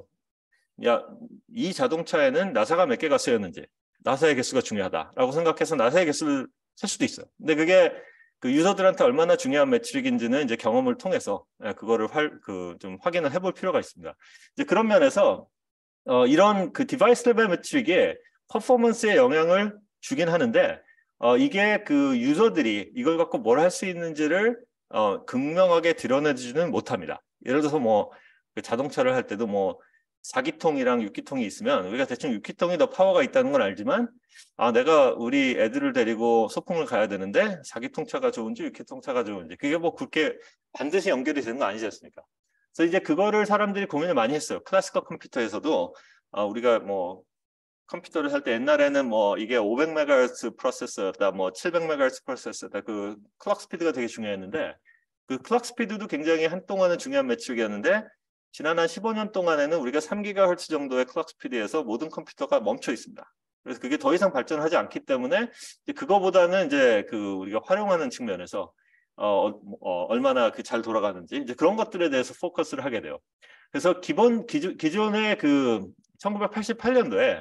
이 자동차에는 나사가 몇 개가 쓰였는지, 나사의 개수가 중요하다라고 생각해서 나사의 개수를 셀 수도 있어요. 근데 그게 그 유저들한테 얼마나 중요한 매트릭인지는 이제 경험을 통해서 그거를 좀 확인을 해볼 필요가 있습니다. 이제 그런 면에서 이런 그 디바이스 레벨 매트릭이 퍼포먼스에 영향을 주긴 하는데, 이게 그 유저들이 이걸 갖고 뭘 할 수 있는지를 극명하게 드러내지는 못합니다. 예를 들어서 그 자동차를 할 때도 4기통이랑 6기통이 있으면 우리가 대충 6기통이 더 파워가 있다는 건 알지만, 내가 우리 애들을 데리고 소풍을 가야 되는데 4기통 차가 좋은지 6기통 차가 좋은지 그게 그렇게 반드시 연결이 되는 거 아니지 않습니까? 그래서 이제 그거를 사람들이 고민을 많이 했어요. 클래시컬 컴퓨터에서도 우리가 컴퓨터를 살 때 옛날에는 이게 500MHz 프로세서였다, 700MHz 프로세서였다, 그 클럭 스피드가 되게 중요했는데, 그 클럭 스피드도 굉장히 한동안은 중요한 매트릭이었는데 지난 한 15년 동안에는 우리가 3GHz 정도의 클럭 스피드에서 모든 컴퓨터가 멈춰 있습니다. 그래서 그게 더 이상 발전하지 않기 때문에 그거보다는 이제 우리가 활용하는 측면에서 얼마나 잘 돌아가는지 이제 그런 것들에 대해서 포커스를 하게 돼요. 그래서 기존의 1988년도에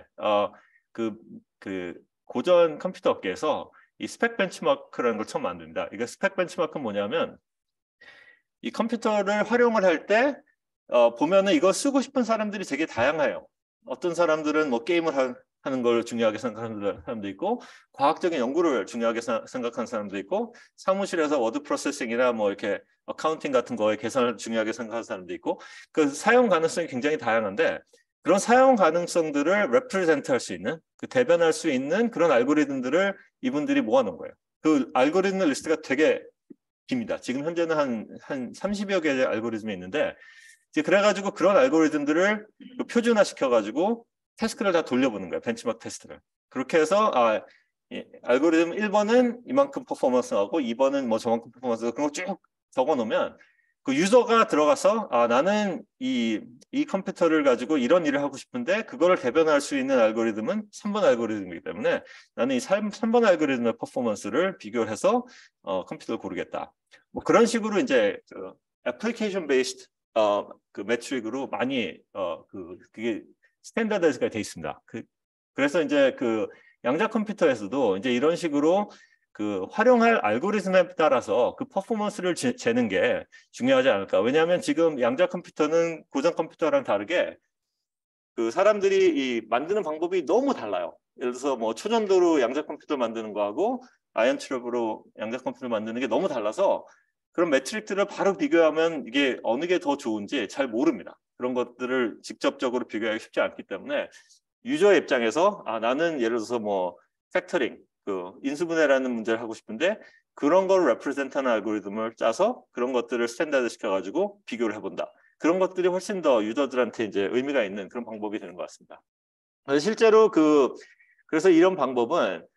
그 고전 컴퓨터 업계에서 이 스펙 벤치마크라는 걸 처음 만듭니다. 이게 스펙 벤치마크는 뭐냐면 이 컴퓨터를 활용을 할 때 보면은 이거 쓰고 싶은 사람들이 되게 다양해요. 어떤 사람들은 뭐 게임을 하는 걸 중요하게 생각하는 사람도 있고, 과학적인 연구를 중요하게 생각하는 사람도 있고, 사무실에서 워드 프로세싱이나 뭐 이렇게 어카운팅 같은 거에 계산을 중요하게 생각하는 사람도 있고, 그 사용 가능성이 굉장히 다양한데, 그런 사용 가능성들을 레프레젠트 할 수 있는, 그 대변할 수 있는 그런 알고리즘들을 이분들이 모아놓은 거예요. 그 알고리즘 리스트가 되게 깁니다. 지금 현재는 한 30여 개의 알고리즘이 있는데, 이제 그래가지고 그런 알고리즘들을 표준화 시켜가지고 테스트를 다 돌려보는 거예요. 벤치마크 테스트를. 그렇게 해서 알고리즘 1번은 이만큼 퍼포먼스하고 2번은 뭐 저만큼 퍼포먼스, 그런 거 쭉 적어놓으면 그 유저가 들어가서 나는 이 컴퓨터를 가지고 이런 일을 하고 싶은데 그거를 대변할 수 있는 알고리즘은 3번 알고리즘이기 때문에 나는 이 3번 알고리즘의 퍼포먼스를 비교를 해서 컴퓨터를 고르겠다. 뭐 그런 식으로 이제 애플리케이션 베이스드 그 매트릭으로 많이 그게 스탠다드가 돼 있습니다. 그래서 이제 그 양자 컴퓨터에서도 이제 이런 식으로 그 활용할 알고리즘에 따라서 그 퍼포먼스를 재는 게 중요하지 않을까. 왜냐하면 지금 양자 컴퓨터는 고전 컴퓨터랑 다르게 그 사람들이 이 만드는 방법이 너무 달라요. 예를 들어서 뭐 초전도로 양자 컴퓨터 만드는 거하고 아이언 트랩으로 양자 컴퓨터 만드는 게 너무 달라서 그런 매트릭들을 바로 비교하면 이게 어느 게 더 좋은지 잘 모릅니다. 그런 것들을 직접적으로 비교하기 쉽지 않기 때문에 유저의 입장에서 나는 예를 들어서 뭐 팩터링, 그 인수분해라는 문제를 하고 싶은데 그런 걸 레프레젠트하는 알고리즘을 짜서 그런 것들을 스탠다드 시켜가지고 비교를 해본다. 그런 것들이 훨씬 더 유저들한테 이제 의미가 있는 그런 방법이 되는 것 같습니다. 실제로 그래서 이런 방법은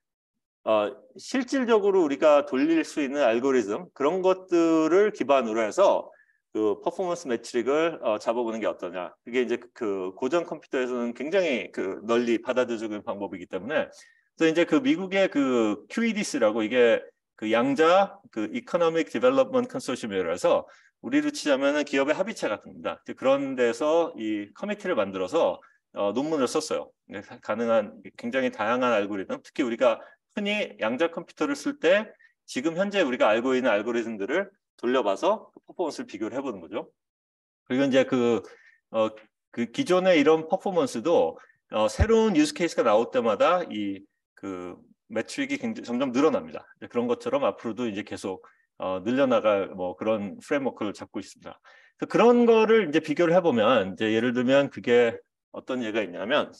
실질적으로 우리가 돌릴 수 있는 알고리즘 그런 것들을 기반으로 해서 그 퍼포먼스 매트릭을 잡아보는 게 어떠냐. 이게 이제 그 고전 컴퓨터에서는 굉장히 그 널리 받아들여지는 방법이기 때문에 그래서 이제 그 미국의 그 QEDC라고 이게 그 양자 그 Economic Development Consortium이라서 우리로 치자면은 기업의 합의체 같은 겁니다. 그런 데서 이 커미티를 만들어서 논문을 썼어요. 가능한 굉장히 다양한 알고리즘, 특히 우리가 흔히 양자 컴퓨터를 쓸 때 지금 현재 우리가 알고 있는 알고리즘들을 돌려봐서 그 퍼포먼스를 비교를 해보는 거죠. 그리고 이제 그 기존의 이런 퍼포먼스도 새로운 유즈 케이스가 나올 때마다 이 그 매트릭이 점점 늘어납니다. 그런 것처럼 앞으로도 이제 계속 늘려나갈 뭐 그런 프레임워크를 잡고 있습니다. 그런 거를 이제 비교를 해보면 이제 예를 들면 그게 어떤 예가 있냐면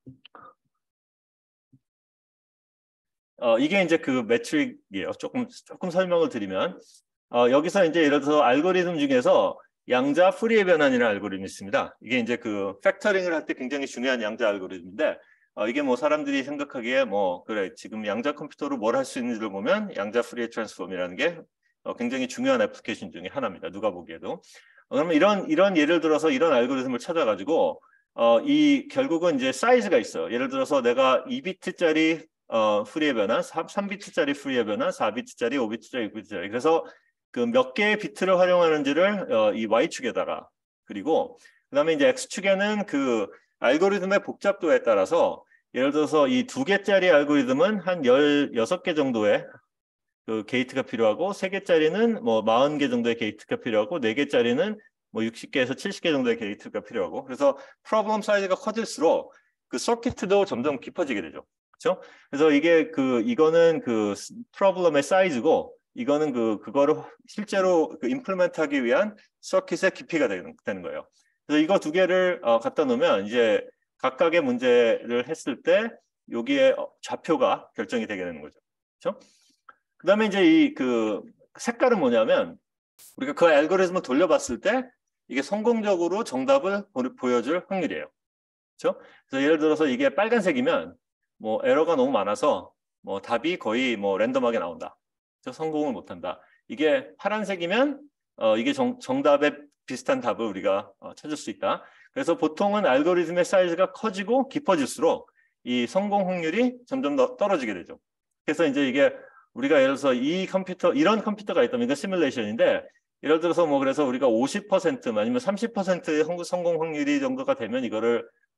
이게 이제 그 매트릭이에요. 조금 설명을 드리면 여기서 이제 예를 들어서 알고리즘 중에서 양자 프리의 변환이라는 알고리즘이 있습니다. 이게 이제 그 팩터링을 할 때 굉장히 중요한 양자 알고리즘인데 이게 뭐 사람들이 생각하기에 뭐 그래 지금 양자 컴퓨터로 뭘 할 수 있는지를 보면 양자 프리의 트랜스폼이라는 게 굉장히 중요한 애플리케이션 중에 하나입니다. 누가 보기에도. 그러면 이런 예를 들어서 이런 알고리즘을 찾아가지고 이 결국은 이제 사이즈가 있어요. 예를 들어서 내가 2비트짜리 프리의 변환, 3비트짜리 프리의 변환, 4비트짜리, 5비트짜리, 6비트짜리. 그래서 그 몇 개의 비트를 활용하는지를 이 Y축에다가 그리고 그다음에 이제 X축에는 그 알고리즘의 복잡도에 따라서 예를 들어서 이 2개짜리 알고리즘은 한 16개 정도의 그 게이트가 필요하고 3개짜리는 뭐 40개 정도의 게이트가 필요하고 4개짜리는 뭐 60개에서 70개 정도의 게이트가 필요하고 그래서 프로블럼 사이즈가 커질수록 그 서킷도 점점 깊어지게 되죠. 그렇죠? 그래서 이거는 그 프로블럼의 사이즈고 이거는 그거를 실제로 그 임플리먼트하기 위한 서킷의 깊이가 되는 거예요. 그래서 이거 두 개를 갖다 놓으면 이제 각각의 문제를 했을 때 여기에 좌표가 결정이 되게 되는 거죠. 그렇죠? 그다음에 이제 이 그 색깔은 뭐냐면 우리가 그 알고리즘을 돌려봤을 때 이게 성공적으로 정답을 보여줄 확률이에요. 그렇죠? 그래서 예를 들어서 이게 빨간색이면 뭐 에러가 너무 많아서 뭐 답이 거의 뭐 랜덤하게 나온다. 그래서 성공을 못한다. 이게 파란색이면 이게 정답에 비슷한 답을 우리가 찾을 수 있다. 그래서 보통은 알고리즘의 사이즈가 커지고 깊어질수록 이 성공 확률이 점점 더 떨어지게 되죠. 그래서 이제 이게 우리가 예를 들어서 이런 컴퓨터가 있다면 이거 시뮬레이션인데 예를 들어서 뭐 그래서 우리가 50% 아니면 30%의 성공 확률이 정도가 되면 이거를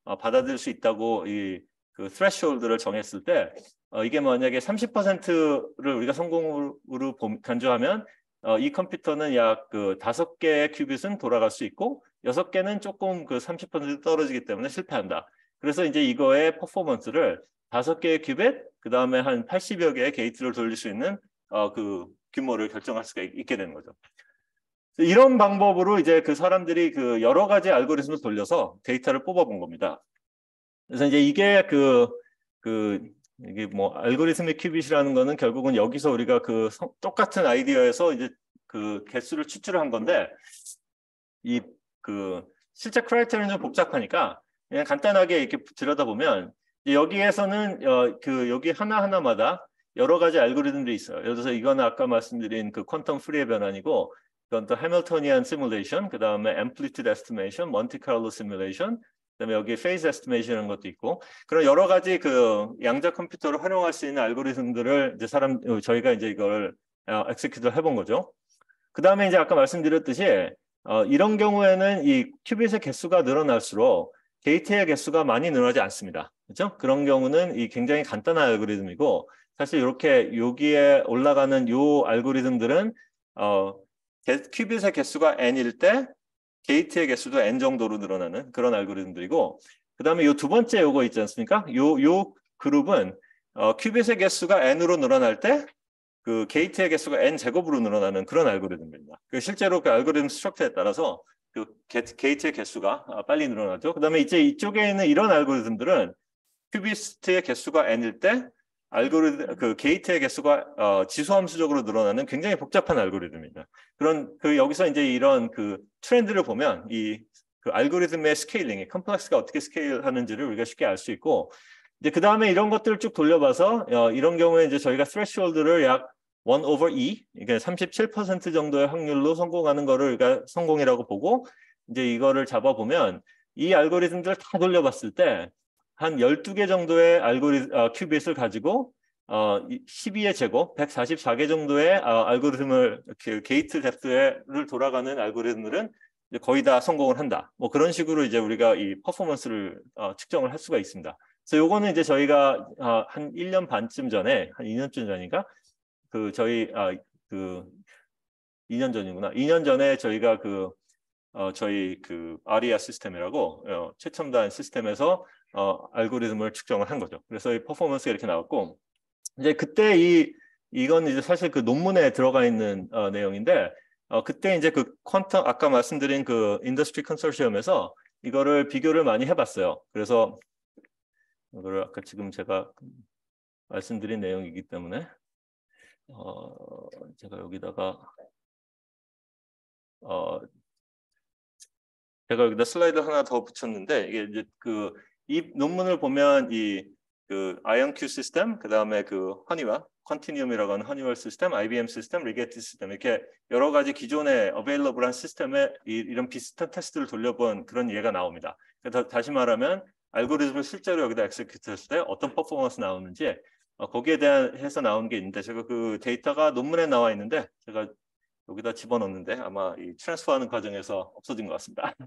받아들일 수 있다고 그 threshold를 정했을 때 이게 만약에 30%를 우리가 성공으로 간주하면 이 컴퓨터는 약 그 5개의 큐빗은 돌아갈 수 있고 6개는 조금 그 30% 떨어지기 때문에 실패한다. 그래서 이제 이거의 퍼포먼스를 5개의 큐빗, 그 다음에 한 80여 개의 게이트를 돌릴 수 있는 그 규모를 결정할 수가 있게 되는 거죠. 이런 방법으로 이제 그 사람들이 그 여러 가지 알고리즘을 돌려서 데이터를 뽑아본 겁니다. 그래서 이제 이게 이게 뭐 알고리즘의 큐빗이라는 거는 결국은 여기서 우리가 그 똑같은 아이디어에서 이제 그 개수를 추출한 건데 이 그 실제 크라이테리언이 좀 복잡하니까 그냥 간단하게 이렇게 들여다보면 여기에서는 그 여기 하나하나마다 여러 가지 알고리즘들이 있어요. 예를 들어서 이거는 아까 말씀드린 그 퀀텀 프리의 변환이고 그건 또 해밀토니안 시뮬레이션, 그 다음에 앰플리튜드 에스티메이션, 몬테카를로 시뮬레이션, 그다음에 여기 페이즈 에스티메이션이라는 것도 있고 그런 여러 가지 그 양자 컴퓨터를 활용할 수 있는 알고리즘들을 이제 저희가 이제 이걸 엑세큐트를 해본 거죠. 그 다음에 이제 아까 말씀드렸듯이 이런 경우에는 이 큐빗의 개수가 늘어날수록 게이트의 개수가 많이 늘어나지 않습니다. 그렇죠? 그런 경우는 이 굉장히 간단한 알고리즘이고 사실 이렇게 여기에 올라가는 요 알고리즘들은 큐빗의 개수가 n일 때 게이트의 개수도 n 정도로 늘어나는 그런 알고리즘들이고 그 다음에 요 두 번째 요거 있지 않습니까? 요 그룹은 큐빗의 개수가 n으로 늘어날 때 그 게이트의 개수가 n 제곱으로 늘어나는 그런 알고리즘입니다. 실제로 그 알고리즘 스트럭처에 따라서 그 게이트의 개수가 빨리 늘어나죠. 그다음에 이제 이쪽에 있는 이런 알고리즘들은 큐비스트의 개수가 n일 때 그 게이트의 개수가 지수함수적으로 늘어나는 굉장히 복잡한 알고리즘입니다. 여기서 이제 이런 그 트렌드를 보면 그 알고리즘의 스케일링, 컴플렉스가 어떻게 스케일하는지를 우리가 쉽게 알 수 있고 이제 그 다음에 이런 것들을 쭉 돌려봐서 이런 경우에 이제 저희가 threshold를 약 1 over 2, 그러니까 37% 정도의 확률로 성공하는 거를 우리가 성공이라고 보고 이제 이거를 잡아보면 이 알고리즘들을 다 돌려봤을 때 한 12개 정도의 큐빗을 가지고 12의 제곱, 144개 정도의 알고리즘을 게이트 뎁스를 돌아가는 알고리즘들은 거의 다 성공을 한다. 뭐 그런 식으로 이제 우리가 이 퍼포먼스를 측정을 할 수가 있습니다. 그래서 요거는 이제 저희가 한 1년 반쯤 전에, 한 2년쯤 전인가? 그 2년 전이구나. 2년 전에 저희가 저희 아리아 시스템이라고 최첨단 시스템에서 알고리즘을 측정을 한 거죠. 그래서 이 퍼포먼스가 이렇게 나왔고 이제 그때 이건 이제 사실 그 논문에 들어가 있는 내용인데 그때 이제 그 퀀텀 아까 말씀드린 그 인더스트리 컨소시엄에서 이거를 비교를 많이 해봤어요. 그래서 이거를 아까 지금 제가 말씀드린 내용이기 때문에 제가 여기다가 제가 여기다 슬라이드 하나 더 붙였는데 이게 이제 이 논문을 보면 그 아이언큐 시스템, 그 다음에 그 허니와 컨티뉴움이라고 하는 허니월 시스템, IBM 시스템, 리게티 시스템 이렇게 여러 가지 기존에 어베일러블한 시스템에 이런 비슷한 테스트를 돌려본 그런 예가 나옵니다. 그래서 다시 말하면 알고리즘을 실제로 여기다 엑세큐트 했을 때 어떤 퍼포먼스 나오는지 거기에 대한 해서 나온 게 있는데 제가 그 데이터가 논문에 나와 있는데 제가 여기다 집어넣는데 아마 이 트랜스퍼하는 과정에서 없어진 것 같습니다.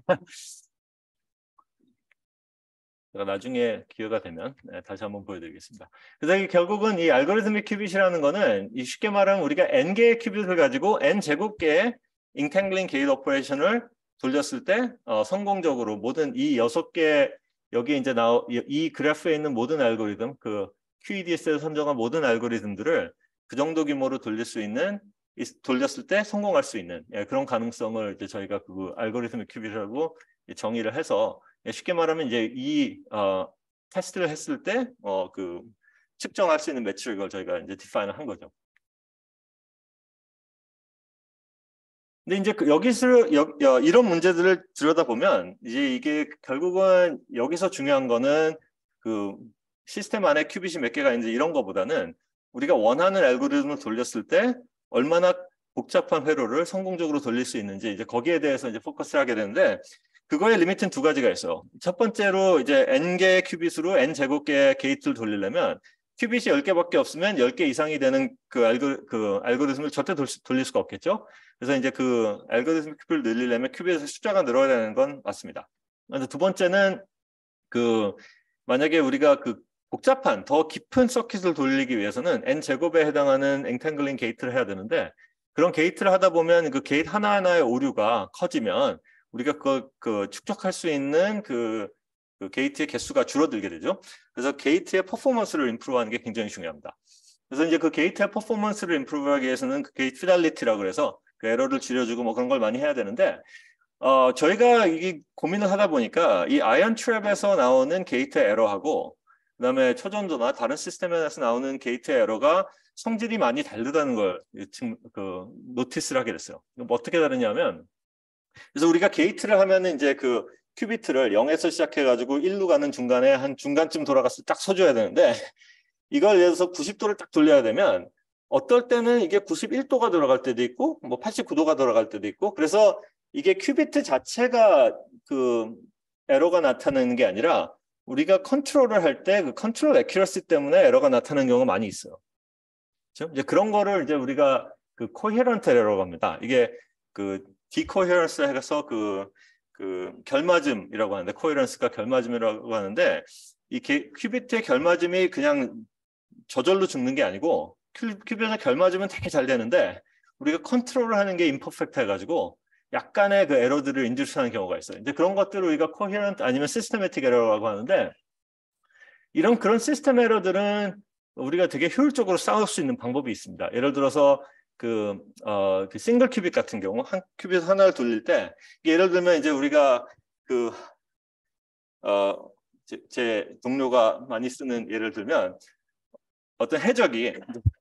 제가 나중에 기회가 되면 다시 한번 보여드리겠습니다. 그래서 결국은 이 알고리즘의 큐빗이라는 거는 쉽게 말하면 우리가 n개의 큐빗을 가지고 n제곱개의 인탱글링 게이트 오퍼레이션을 돌렸을 때 성공적으로 모든 이 6개 여기 이제 이 그래프에 있는 모든 알고리즘 그 QEDS에서 선정한 모든 알고리즘들을 그 정도 규모로 돌렸을 때 성공할 수 있는 그런 가능성을 이제 저희가 그 알고리즘의 큐빗이라고 정의를 해서 쉽게 말하면 이제 테스트를 했을 때 측정할 수 있는 매트릭을 저희가 이제 디파인을 한 거죠. 근데 이제 여기서 이런 문제들을 들여다보면 이제 이게 결국은 여기서 중요한 거는 그 시스템 안에 큐빗이 몇 개가 있는지 이런 거보다는 우리가 원하는 알고리즘을 돌렸을 때 얼마나 복잡한 회로를 성공적으로 돌릴 수 있는지 이제 거기에 대해서 이제 포커스를 하게 되는데 그거의 리미트는 두 가지가 있어요. 첫 번째로 이제 n개의 큐빗으로 n제곱개의 게이트를 돌리려면 큐빗이 10개밖에 없으면 10개 이상이 되는 그 알고리즘을 절대 돌릴 수가 없겠죠. 그래서 이제 그 알고리즘 큐빗을 늘리려면 큐빗의 숫자가 늘어야 되는 건 맞습니다. 그래서 두 번째는 만약에 우리가 복잡한 더 깊은 서킷을 돌리기 위해서는 n 제곱에 해당하는 엔탱글링 게이트를 해야 되는데, 그런 게이트를 하다 보면 그 게이트 하나하나의 오류가 커지면 우리가 축적할 수 있는 그 게이트의 개수가 줄어들게 되죠. 그래서 게이트의 퍼포먼스를 임프루브하는 게 굉장히 중요합니다. 그래서 이제 그 게이트의 퍼포먼스를 임프루브하기 위해서는 그 게이트 피달리티라고 해서 그 에러를 줄여주고 뭐 그런 걸 많이 해야 되는데, 저희가 이 고민을 하다 보니까 이 아이언 트랩에서 나오는 게이트 에러하고 그다음에 초전도나 다른 시스템에서 나오는 게이트 에러가 성질이 많이 다르다는 걸 노티스를 하게 됐어요. 뭐 어떻게 다르냐면, 그래서 우리가 게이트를 하면은 이제 그 큐비트를 0에서 시작해가지고 1로 가는 중간에 한 중간쯤 돌아가서 딱 서줘야 되는데, 이걸 예를 들어서 90도를 딱 돌려야 되면 어떨 때는 이게 91도가 돌아갈 때도 있고 뭐 89도가 돌아갈 때도 있고, 그래서 이게 큐비트 자체가 그 에러가 나타나는 게 아니라 우리가 컨트롤을 할 때 그 컨트롤 애큐러시 때문에 에러가 나타나는 경우가 많이 있어요. 그렇죠? 이제 그런 거를 이제 우리가 그 코헤런트 에러라고 합니다. 이게 그 디코헤런스 해서 그 결맞음이라고 하는데, 코헤런스가 결맞음이라고 하는데, 이 큐비트의 결맞음이 그냥 저절로 죽는 게 아니고 큐비트의 결맞음은 되게 잘 되는데 우리가 컨트롤을 하는 게 임퍼펙트 해가지고 약간의 그 에러들을 인듀스하는 경우가 있어요. 이제 그런 것들을 우리가 코헤런트 아니면 시스테매틱 에러라고 하는데, 그런 시스템 에러들은 우리가 되게 효율적으로 싸울 수 있는 방법이 있습니다. 예를 들어서 그 싱글 큐빗 같은 경우, 한 큐빗 하나를 돌릴 때, 예를 들면 이제 우리가 제 동료가 많이 쓰는 예를 들면, 어떤 해적이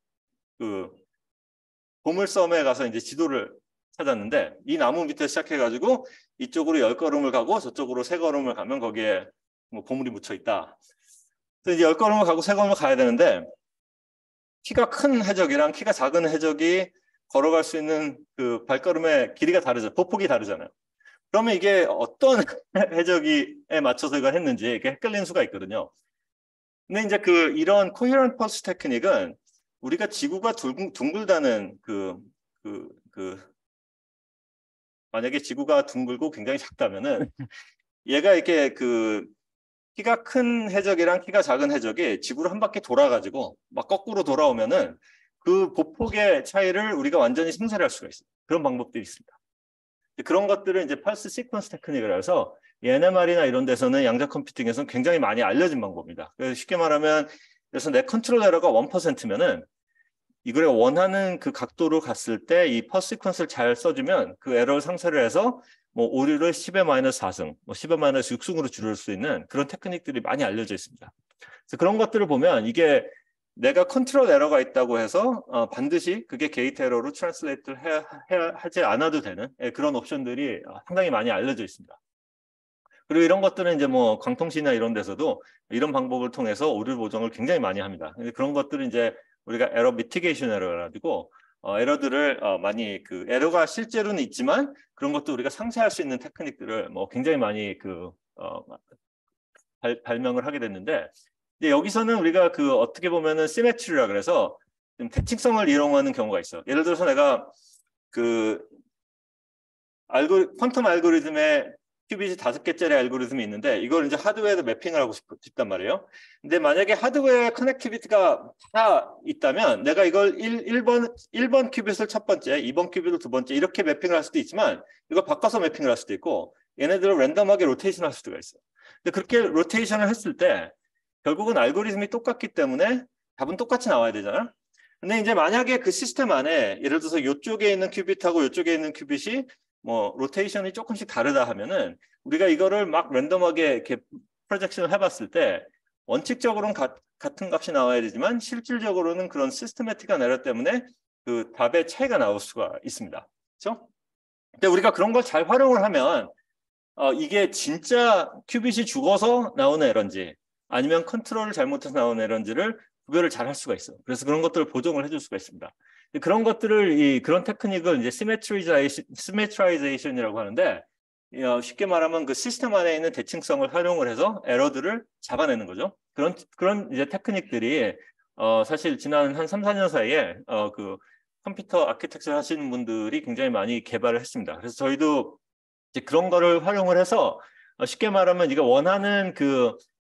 보물섬에 가서 이제 지도를 찾았는데, 이 나무 밑에 시작해가지고 이쪽으로 10걸음을 가고 저쪽으로 3걸음을 가면 거기에 뭐 보물이 묻혀 있다. 그래서 이제 10걸음을 가고 3걸음을 가야 되는데, 키가 큰 해적이랑 키가 작은 해적이 걸어갈 수 있는 그 발걸음의 길이가 다르죠. 보폭이 다르잖아요. 그러면 이게 어떤 해적이에 맞춰서 이걸 했는지 이게 헷갈리는 수가 있거든요. 근데 이제 이런 코헤런트 펄스 테크닉은 우리가 지구가 둥글다는 만약에 지구가 둥글고 굉장히 작다면은 얘가 이렇게 키가 큰 해적이랑 키가 작은 해적이 지구를 한 바퀴 돌아가지고 막 거꾸로 돌아오면은 그 보폭의 차이를 우리가 완전히 상쇄할 수가 있어요. 그런 방법들이 있습니다. 그런 것들을 이제 펄스 시퀀스 테크닉을 해서 NMR이나 이런 데서는 양자 컴퓨팅에서는 굉장히 많이 알려진 방법입니다. 그래서 쉽게 말하면, 그래서 내 컨트롤 에러가 1%면은 이걸 원하는 그 각도로 갔을 때 이 펄스 시퀀스를 잘 써주면 그 에러를 상쇄를 해서 뭐 오류를 10의 마이너스 4승, 뭐 10의 마이너스 6승으로 줄일 수 있는 그런 테크닉들이 많이 알려져 있습니다. 그래서 그런 것들을 보면 이게 내가 컨트롤 에러가 있다고 해서 반드시 그게 게이트 에러로 트랜슬레이트를 하지 않아도 되는 그런 옵션들이 상당히 많이 알려져 있습니다. 그리고 이런 것들은 이제 뭐 광통시나 이런 데서도 이런 방법을 통해서 오류 보정을 굉장히 많이 합니다. 그런 것들은 이제 우리가 에러 미티게이션 에러라 가지고 에러들을 많이 에러가 실제로는 있지만 그런 것도 우리가 상쇄할 수 있는 테크닉들을 뭐 굉장히 많이 발명을 하게 됐는데, 이제 여기서는 우리가 어떻게 보면은 시메트리라 그래서 좀 대칭성을 이용하는 경우가 있어요. 예를 들어서 내가 퀀텀 알고리즘의 큐빗이 5개짜리 알고리즘이 있는데 이걸 이제 하드웨어에 매핑을 하고 싶단 말이에요. 근데 만약에 하드웨어 커넥티비티가 다 있다면 내가 이걸 1번 큐빗을 첫 번째, 2번 큐빗을 두 번째 이렇게 매핑을 할 수도 있지만 이걸 바꿔서 매핑을 할 수도 있고 얘네들을 랜덤하게 로테이션 할 수도 있어요. 근데 그렇게 로테이션을 했을 때 결국은 알고리즘이 똑같기 때문에 답은 똑같이 나와야 되잖아. 근데 이제 만약에 그 시스템 안에 예를 들어서 이쪽에 있는 큐빗하고 이쪽에 있는 큐빗이 뭐 로테이션이 조금씩 다르다 하면은 우리가 이거를 막 랜덤하게 이렇게 프로젝션을 해봤을 때 원칙적으로는 같은 값이 나와야 되지만 실질적으로는 그런 시스테매틱한 에러 때문에 그 답의 차이가 나올 수가 있습니다. 그렇죠? 근데 우리가 그런 걸 잘 활용을 하면 이게 진짜 큐빗이 죽어서 나오는 에러인지 아니면 컨트롤을 잘못해서 나오는 에러인지를 구별을 잘 할 수가 있어요. 그래서 그런 것들을 보정을 해줄 수가 있습니다. 그런 것들을 그런 테크닉을 이제 시메트라이제이션이라고 하는데, 쉽게 말하면 그 시스템 안에 있는 대칭성을 활용을 해서 에러들을 잡아내는 거죠. 그런 이제 테크닉들이 사실 지난 한 3, 4년 사이에 컴퓨터 아키텍처 하시는 분들이 굉장히 많이 개발을 했습니다. 그래서 저희도 이제 그런 거를 활용을 해서 쉽게 말하면 네가 원하는 그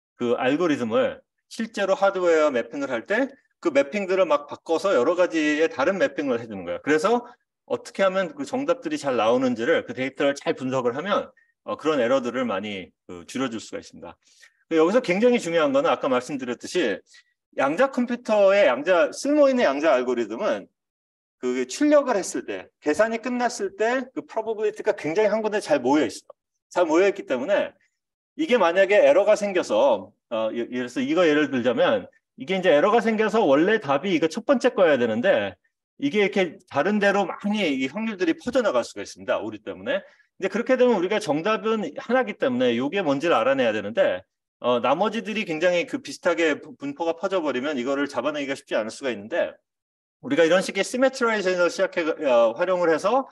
알고리즘을 실제로 하드웨어 매핑을 할 때 그 매핑들을 막 바꿔서 여러 가지의 다른 매핑을 해주는 거예요. 그래서 어떻게 하면 그 정답들이 잘 나오는지를 그 데이터를 잘 분석을 하면 그런 에러들을 많이 줄여줄 수가 있습니다. 여기서 굉장히 중요한 거는 아까 말씀드렸듯이 양자 컴퓨터의 쓸모 있는 양자 알고리즘은 그 출력을 했을 때, 계산이 끝났을 때 그 probability가 굉장히 한 군데 잘 모여 있어. 잘 모여 있기 때문에 이게 만약에 에러가 생겨서 예를 들어서 이거 예를 들자면 이게 이제 에러가 생겨서 원래 답이 이거 첫 번째 거여야 되는데 이게 이렇게 다른 데로 많이 이 확률들이 퍼져나갈 수가 있습니다. 오류 때문에. 근데 그렇게 되면 우리가 정답은 하나기 때문에 이게 뭔지를 알아내야 되는데 나머지들이 굉장히 그 비슷하게 분포가 퍼져버리면 이거를 잡아내기가 쉽지 않을 수가 있는데 우리가 이런 식의 시메트라이제이션을 활용을 해서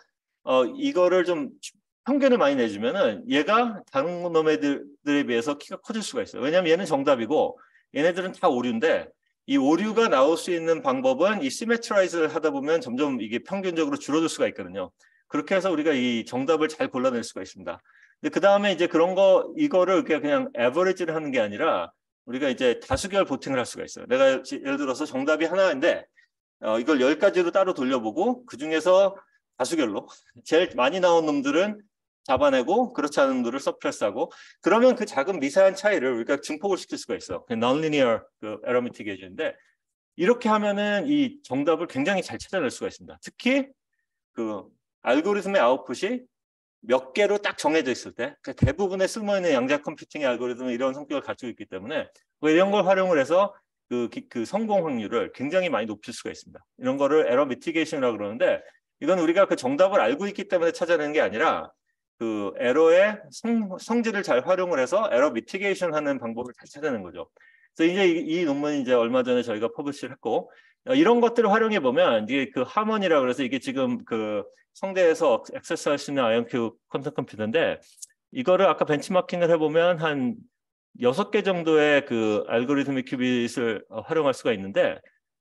이거를 좀 평균을 많이 내주면은 얘가 다른 놈들에 비해서 키가 커질 수가 있어요. 왜냐하면 얘는 정답이고 얘네들은 다 오류인데 이 오류가 나올 수 있는 방법은 이 시메트라이즈를 하다 보면 점점 이게 평균적으로 줄어들 수가 있거든요. 그렇게 해서 우리가 이 정답을 잘 골라낼 수가 있습니다. 근데 그 다음에 이제 이거를 그냥 에버리지를 하는 게 아니라 우리가 이제 다수결 보팅을 할 수가 있어요. 내가 예를 들어서 정답이 하나인데 이걸 10가지로 따로 돌려보고 그 중에서 다수결로 제일 많이 나온 놈들은 잡아내고 그렇지 않은 놈들을 서프레스하고 그러면 그 작은 미세한 차이를 우리가 증폭을 시킬 수가 있어. non-linear error mitigation인데 이렇게 하면은 이 정답을 굉장히 잘 찾아낼 수가 있습니다. 특히 그 알고리즘의 아웃풋이 몇 개로 딱 정해져 있을 때 대부분의 쓸모있는 양자 컴퓨팅의 알고리즘은 이런 성격을 가지고 있기 때문에 이런 걸 활용을 해서 그 성공 확률을 굉장히 많이 높일 수가 있습니다. 이런 거를 에러 미티게이션이라고 그러는데 이건 우리가 그 정답을 알고 있기 때문에 찾아내는 게 아니라 그 에러의 성질을 잘 활용을 해서 에러 미티게이션 하는 방법을 잘 찾아내는 거죠. 그래서 이제 이 논문이 이제 얼마 전에 저희가 퍼블리시를 했고 이런 것들을 활용해 보면 이게 그 하모니라고 그래서 이게 지금 그 성대에서 액세스할 수 있는 IonQ 퀀텀 컴퓨터인데 이거를 아까 벤치마킹을 해보면 한 6개 정도의 그 알고리즘의 큐빗을 활용할 수가 있는데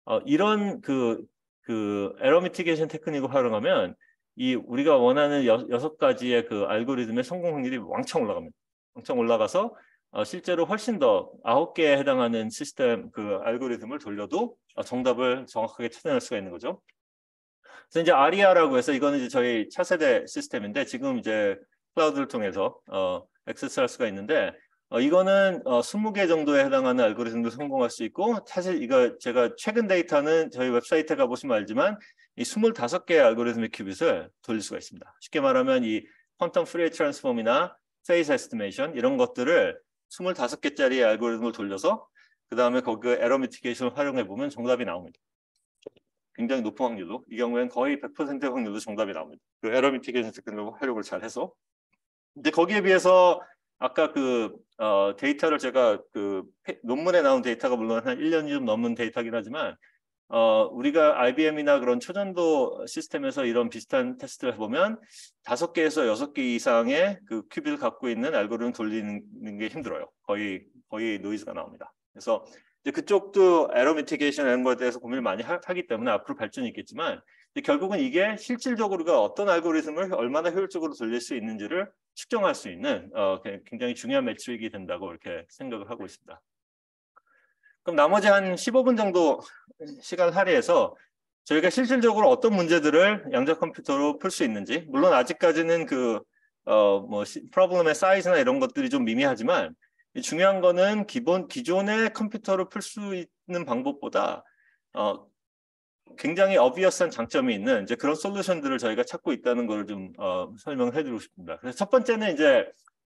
이런 그 에러 미티게이션 테크닉을 활용하면 이 우리가 원하는 6가지의 그 알고리즘의 성공 확률이 왕창 올라갑니다. 왕창 올라가서 실제로 훨씬 더 9개에 해당하는 시스템 그 알고리즘을 돌려도 정답을 정확하게 찾아낼 수가 있는 거죠. 그래서 이제 아리아라고 해서 이거는 이제 저희 차세대 시스템인데 지금 이제 클라우드를 통해서 액세스할 수가 있는데 이거는 20개 정도에 해당하는 알고리즘도 성공할 수 있고 사실 이거 제가 최근 데이터는 저희 웹사이트에 가보시면 알지만 이 25개의 알고리즘의 큐빗을 돌릴 수가 있습니다. 쉽게 말하면 이 퀀텀 프리에 트랜스폼이나 페이스 에스티메이션 이런 것들을 25개짜리 알고리즘을 돌려서 그 다음에 거기 에러 미티게이션을 활용해 보면 정답이 나옵니다. 굉장히 높은 확률로 이 경우에는 거의 100%의 확률로 정답이 나옵니다. 그 에러 미티게이션 테크닉을 활용을 잘 해서 근데 거기에 비해서 아까 그 데이터를 제가 그 논문에 나온 데이터가 물론 한 1년이 좀 넘는 데이터긴 하지만 우리가 IBM이나 그런 초전도 시스템에서 이런 비슷한 테스트를 해보면 5개에서 6개 이상의 그 큐빅을 갖고 있는 알고리즘 돌리는 게 힘들어요. 거의 노이즈가 나옵니다. 그래서 이제 그쪽도 에러 미티게이션 이런 거에 대해서 고민을 많이 하기 때문에 앞으로 발전이 있겠지만 결국은 이게 실질적으로 우리가 어떤 알고리즘을 얼마나 효율적으로 돌릴 수 있는지를 측정할 수 있는 굉장히 중요한 매트릭이 된다고 이렇게 생각을 하고 있습니다. 그럼 나머지 한 15분 정도 시간을 할애해서 저희가 실질적으로 어떤 문제들을 양자 컴퓨터로 풀 수 있는지 물론 아직까지는 그 프로블럼의 사이즈나 이런 것들이 좀 미미하지만 중요한 거는 기존의 컴퓨터로 풀 수 있는 방법보다 굉장히 obvious한 장점이 있는 이제 그런 솔루션들을 저희가 찾고 있다는 걸 좀 설명을 해드리고 싶습니다. 그래서 첫 번째는 이제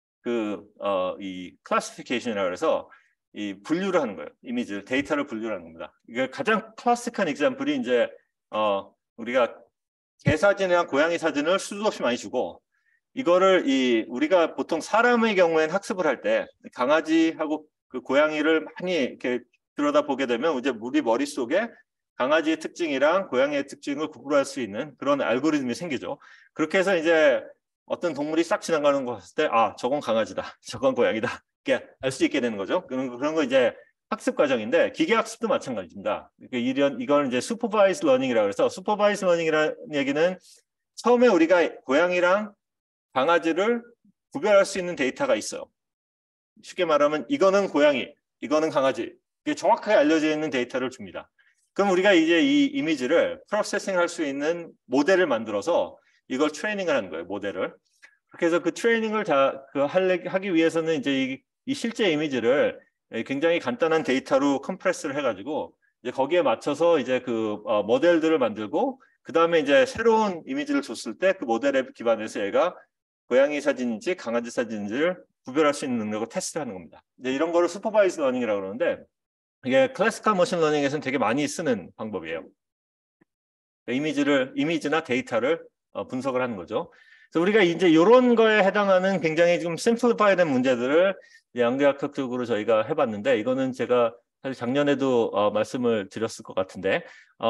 이 클래시피케이션이라고 해서 이 분류를 하는 거예요. 이미지를 데이터를 분류하는 겁니다. 이게 가장 클래식한 example이 이제 우리가 개 사진이랑 고양이 사진을 수도 없이 많이 주고 이거를 우리가 보통 사람의 경우에는 학습을 할 때 강아지하고 그 고양이를 많이 이렇게 들여다보게 되면 이제 우리 머릿속에 강아지의 특징이랑 고양이의 특징을 구분할 수 있는 그런 알고리즘이 생기죠. 그렇게 해서 이제 어떤 동물이 싹 지나가는 거 봤을 때 저건 강아지다, 저건 고양이다 이렇게 알 수 있게 되는 거죠. 그런 거 이제 학습 과정인데 기계 학습도 마찬가지입니다. 이건 이제 슈퍼바이즈 러닝이라고 해서 슈퍼바이즈 러닝이라는 얘기는 처음에 우리가 고양이랑 강아지를 구별할 수 있는 데이터가 있어요. 쉽게 말하면 이거는 고양이, 이거는 강아지. 이게 정확하게 알려져 있는 데이터를 줍니다. 그럼 우리가 이제 이 이미지를 프로세싱 할 수 있는 모델을 만들어서 이걸 트레이닝을 하는 거예요, 모델을. 그렇게 해서 그 트레이닝을 하기 위해서는 이제 이 실제 이미지를 굉장히 간단한 데이터로 컴프레스를 해가지고 이제 거기에 맞춰서 이제 그 모델들을 만들고 그 다음에 이제 새로운 이미지를 줬을 때 그 모델에 기반해서 얘가 고양이 사진인지 강아지 사진인지를 구별할 수 있는 능력을 테스트하는 겁니다. 이제 이런 거를 슈퍼바이즈 러닝이라고 그러는데 이게 클래시컬 머신 러닝에서는 되게 많이 쓰는 방법이에요. 이미지나 데이터를 분석을 하는 거죠. 그래서 우리가 이제 이런 거에 해당하는 굉장히 좀 심플리파이된 문제들을 양자역학적으로 저희가 해봤는데 이거는 제가 사실 작년에도 말씀을 드렸을 것 같은데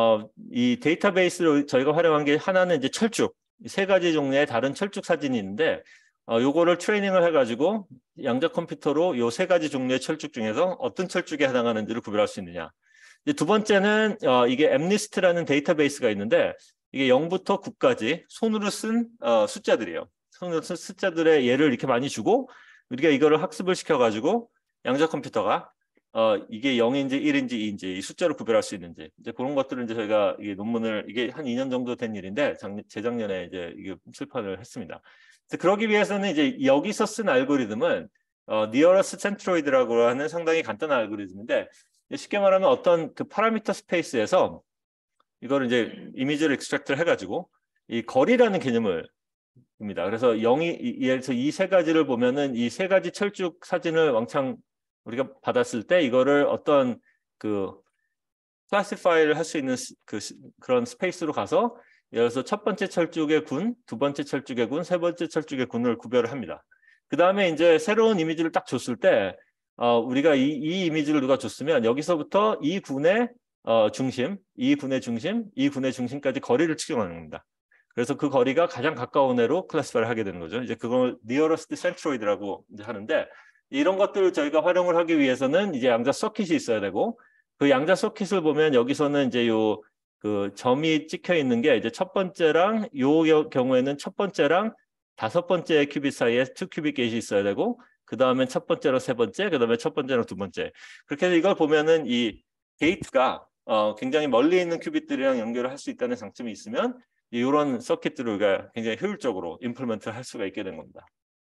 이 데이터베이스를 저희가 활용한 게 하나는 이제 철쭉, 세 가지 종류의 다른 철쭉 사진이 있는데 요거를 트레이닝을 해가지고 양자 컴퓨터로 요 세 가지 종류의 철쭉 중에서 어떤 철쭉에 해당하는지를 구별할 수 있느냐. 이제 두 번째는 이게 엠니스트라는 데이터베이스가 있는데 이게 0부터 9까지 손으로 쓴 숫자들이에요. 손으로 쓴 숫자들의 예를 이렇게 많이 주고 우리가 이거를 학습을 시켜가지고 양자 컴퓨터가 이게 0인지 1인지 2인지 이 숫자를 구별할 수 있는지 이제 그런 것들을 이제 저희가 이게 논문을 이게 한 2년 정도 된 일인데 재작년에 이제 이게 출판을 했습니다. 그래서 그러기 위해서는 이제 여기서 쓴 알고리즘은 니어러스트 센트로이드라고 하는 상당히 간단한 알고리즘인데 쉽게 말하면 어떤 그 파라미터 스페이스에서 이거를 이제 이미지를 익스트랙트를 해가지고 이 거리라는 개념을 줍니다. 그래서 예를 들어서 이 세 가지를 보면은 이 세 가지 철쭉 사진을 왕창 우리가 받았을 때 이거를 어떤 그 클래시파이를 할 수 있는 그런 스페이스로 가서 예를 들어서 첫 번째 철쭉의 군, 두 번째 철쭉의 군, 세 번째 철쭉의 군을 구별을 합니다. 그 다음에 이제 새로운 이미지를 딱 줬을 때 우리가 이 이미지를 누가 줬으면 여기서부터 이 군의 중심, 이 군의 중심, 이 군의 중심까지 거리를 측정하는 겁니다. 그래서 그 거리가 가장 가까운 애로 클래시파이를 하게 되는 거죠. 이제 그걸 니어러스트 센트로이드라고 이제 하는데 이런 것들을 저희가 활용을 하기 위해서는 이제 양자 서킷이 있어야 되고 그 양자 서킷을 보면 여기서는 이제 그 점이 찍혀 있는 게 이제 첫 번째랑 요 경우에는 첫 번째랑 다섯 번째 큐빗 사이에 2큐빗 게이트이 있어야 되고 그 다음에 첫 번째로 세 번째, 그 다음에 첫 번째로 두 번째. 그렇게 해서 이걸 보면은 이 게이트가 굉장히 멀리 있는 큐빗들이랑 연결을 할 수 있다는 장점이 있으면 이런 서킷들을 우리가 굉장히 효율적으로 임플리먼트를 할 수가 있게 된 겁니다.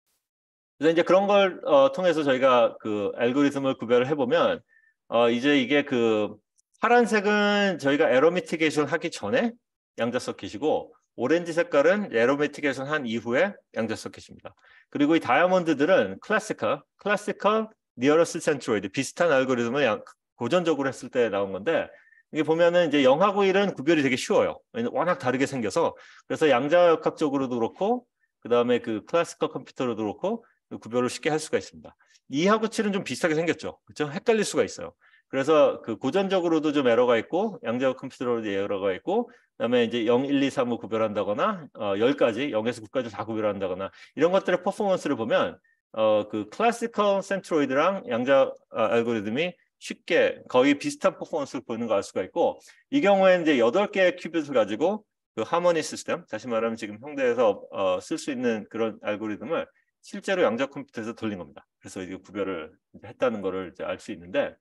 그래서 이제 그런 걸 통해서 저희가 그 알고리즘을 구별을 해보면 이제 이게 그 파란색은 저희가 에러 미티게이션 하기 전에 양자 서킷이고 오렌지 색깔은 에러 미티게이션 한 이후에 양자 서킷입니다. 그리고 이 다이아몬드들은 클래시컬 니어러스트 센트로이드 비슷한 알고리즘을 고전적으로 했을 때 나온 건데 이게 보면은 이제 0하고 1은 구별이 되게 쉬워요. 워낙 다르게 생겨서 그래서 양자역학적으로도 그렇고 그 다음에 그 클래시컬 컴퓨터로도 그렇고 구별을 쉽게 할 수가 있습니다. 2하고 7은 좀 비슷하게 생겼죠. 그렇죠? 헷갈릴 수가 있어요. 그래서 그 고전적으로도 좀 에러가 있고 양자역 컴퓨터로도 에러가 있고 그다음에 이제 0, 1, 2, 3을 구별한다거나 10까지 0에서 9까지 다 구별한다거나 이런 것들의 퍼포먼스를 보면 그 클래시컬 센트로이드랑 양자 알고리즘이 쉽게 거의 비슷한 퍼포먼스를 보이는 걸 알 수가 있고 이 경우에는 이제 8개의 큐빗을 가지고 그 하모니 시스템 다시 말하면 지금 형대에서 쓸 수 있는 그런 알고리즘을 실제로 양자 컴퓨터에서 돌린 겁니다. 그래서 이게 구별을 했다는 거를 이제 알 수 있는데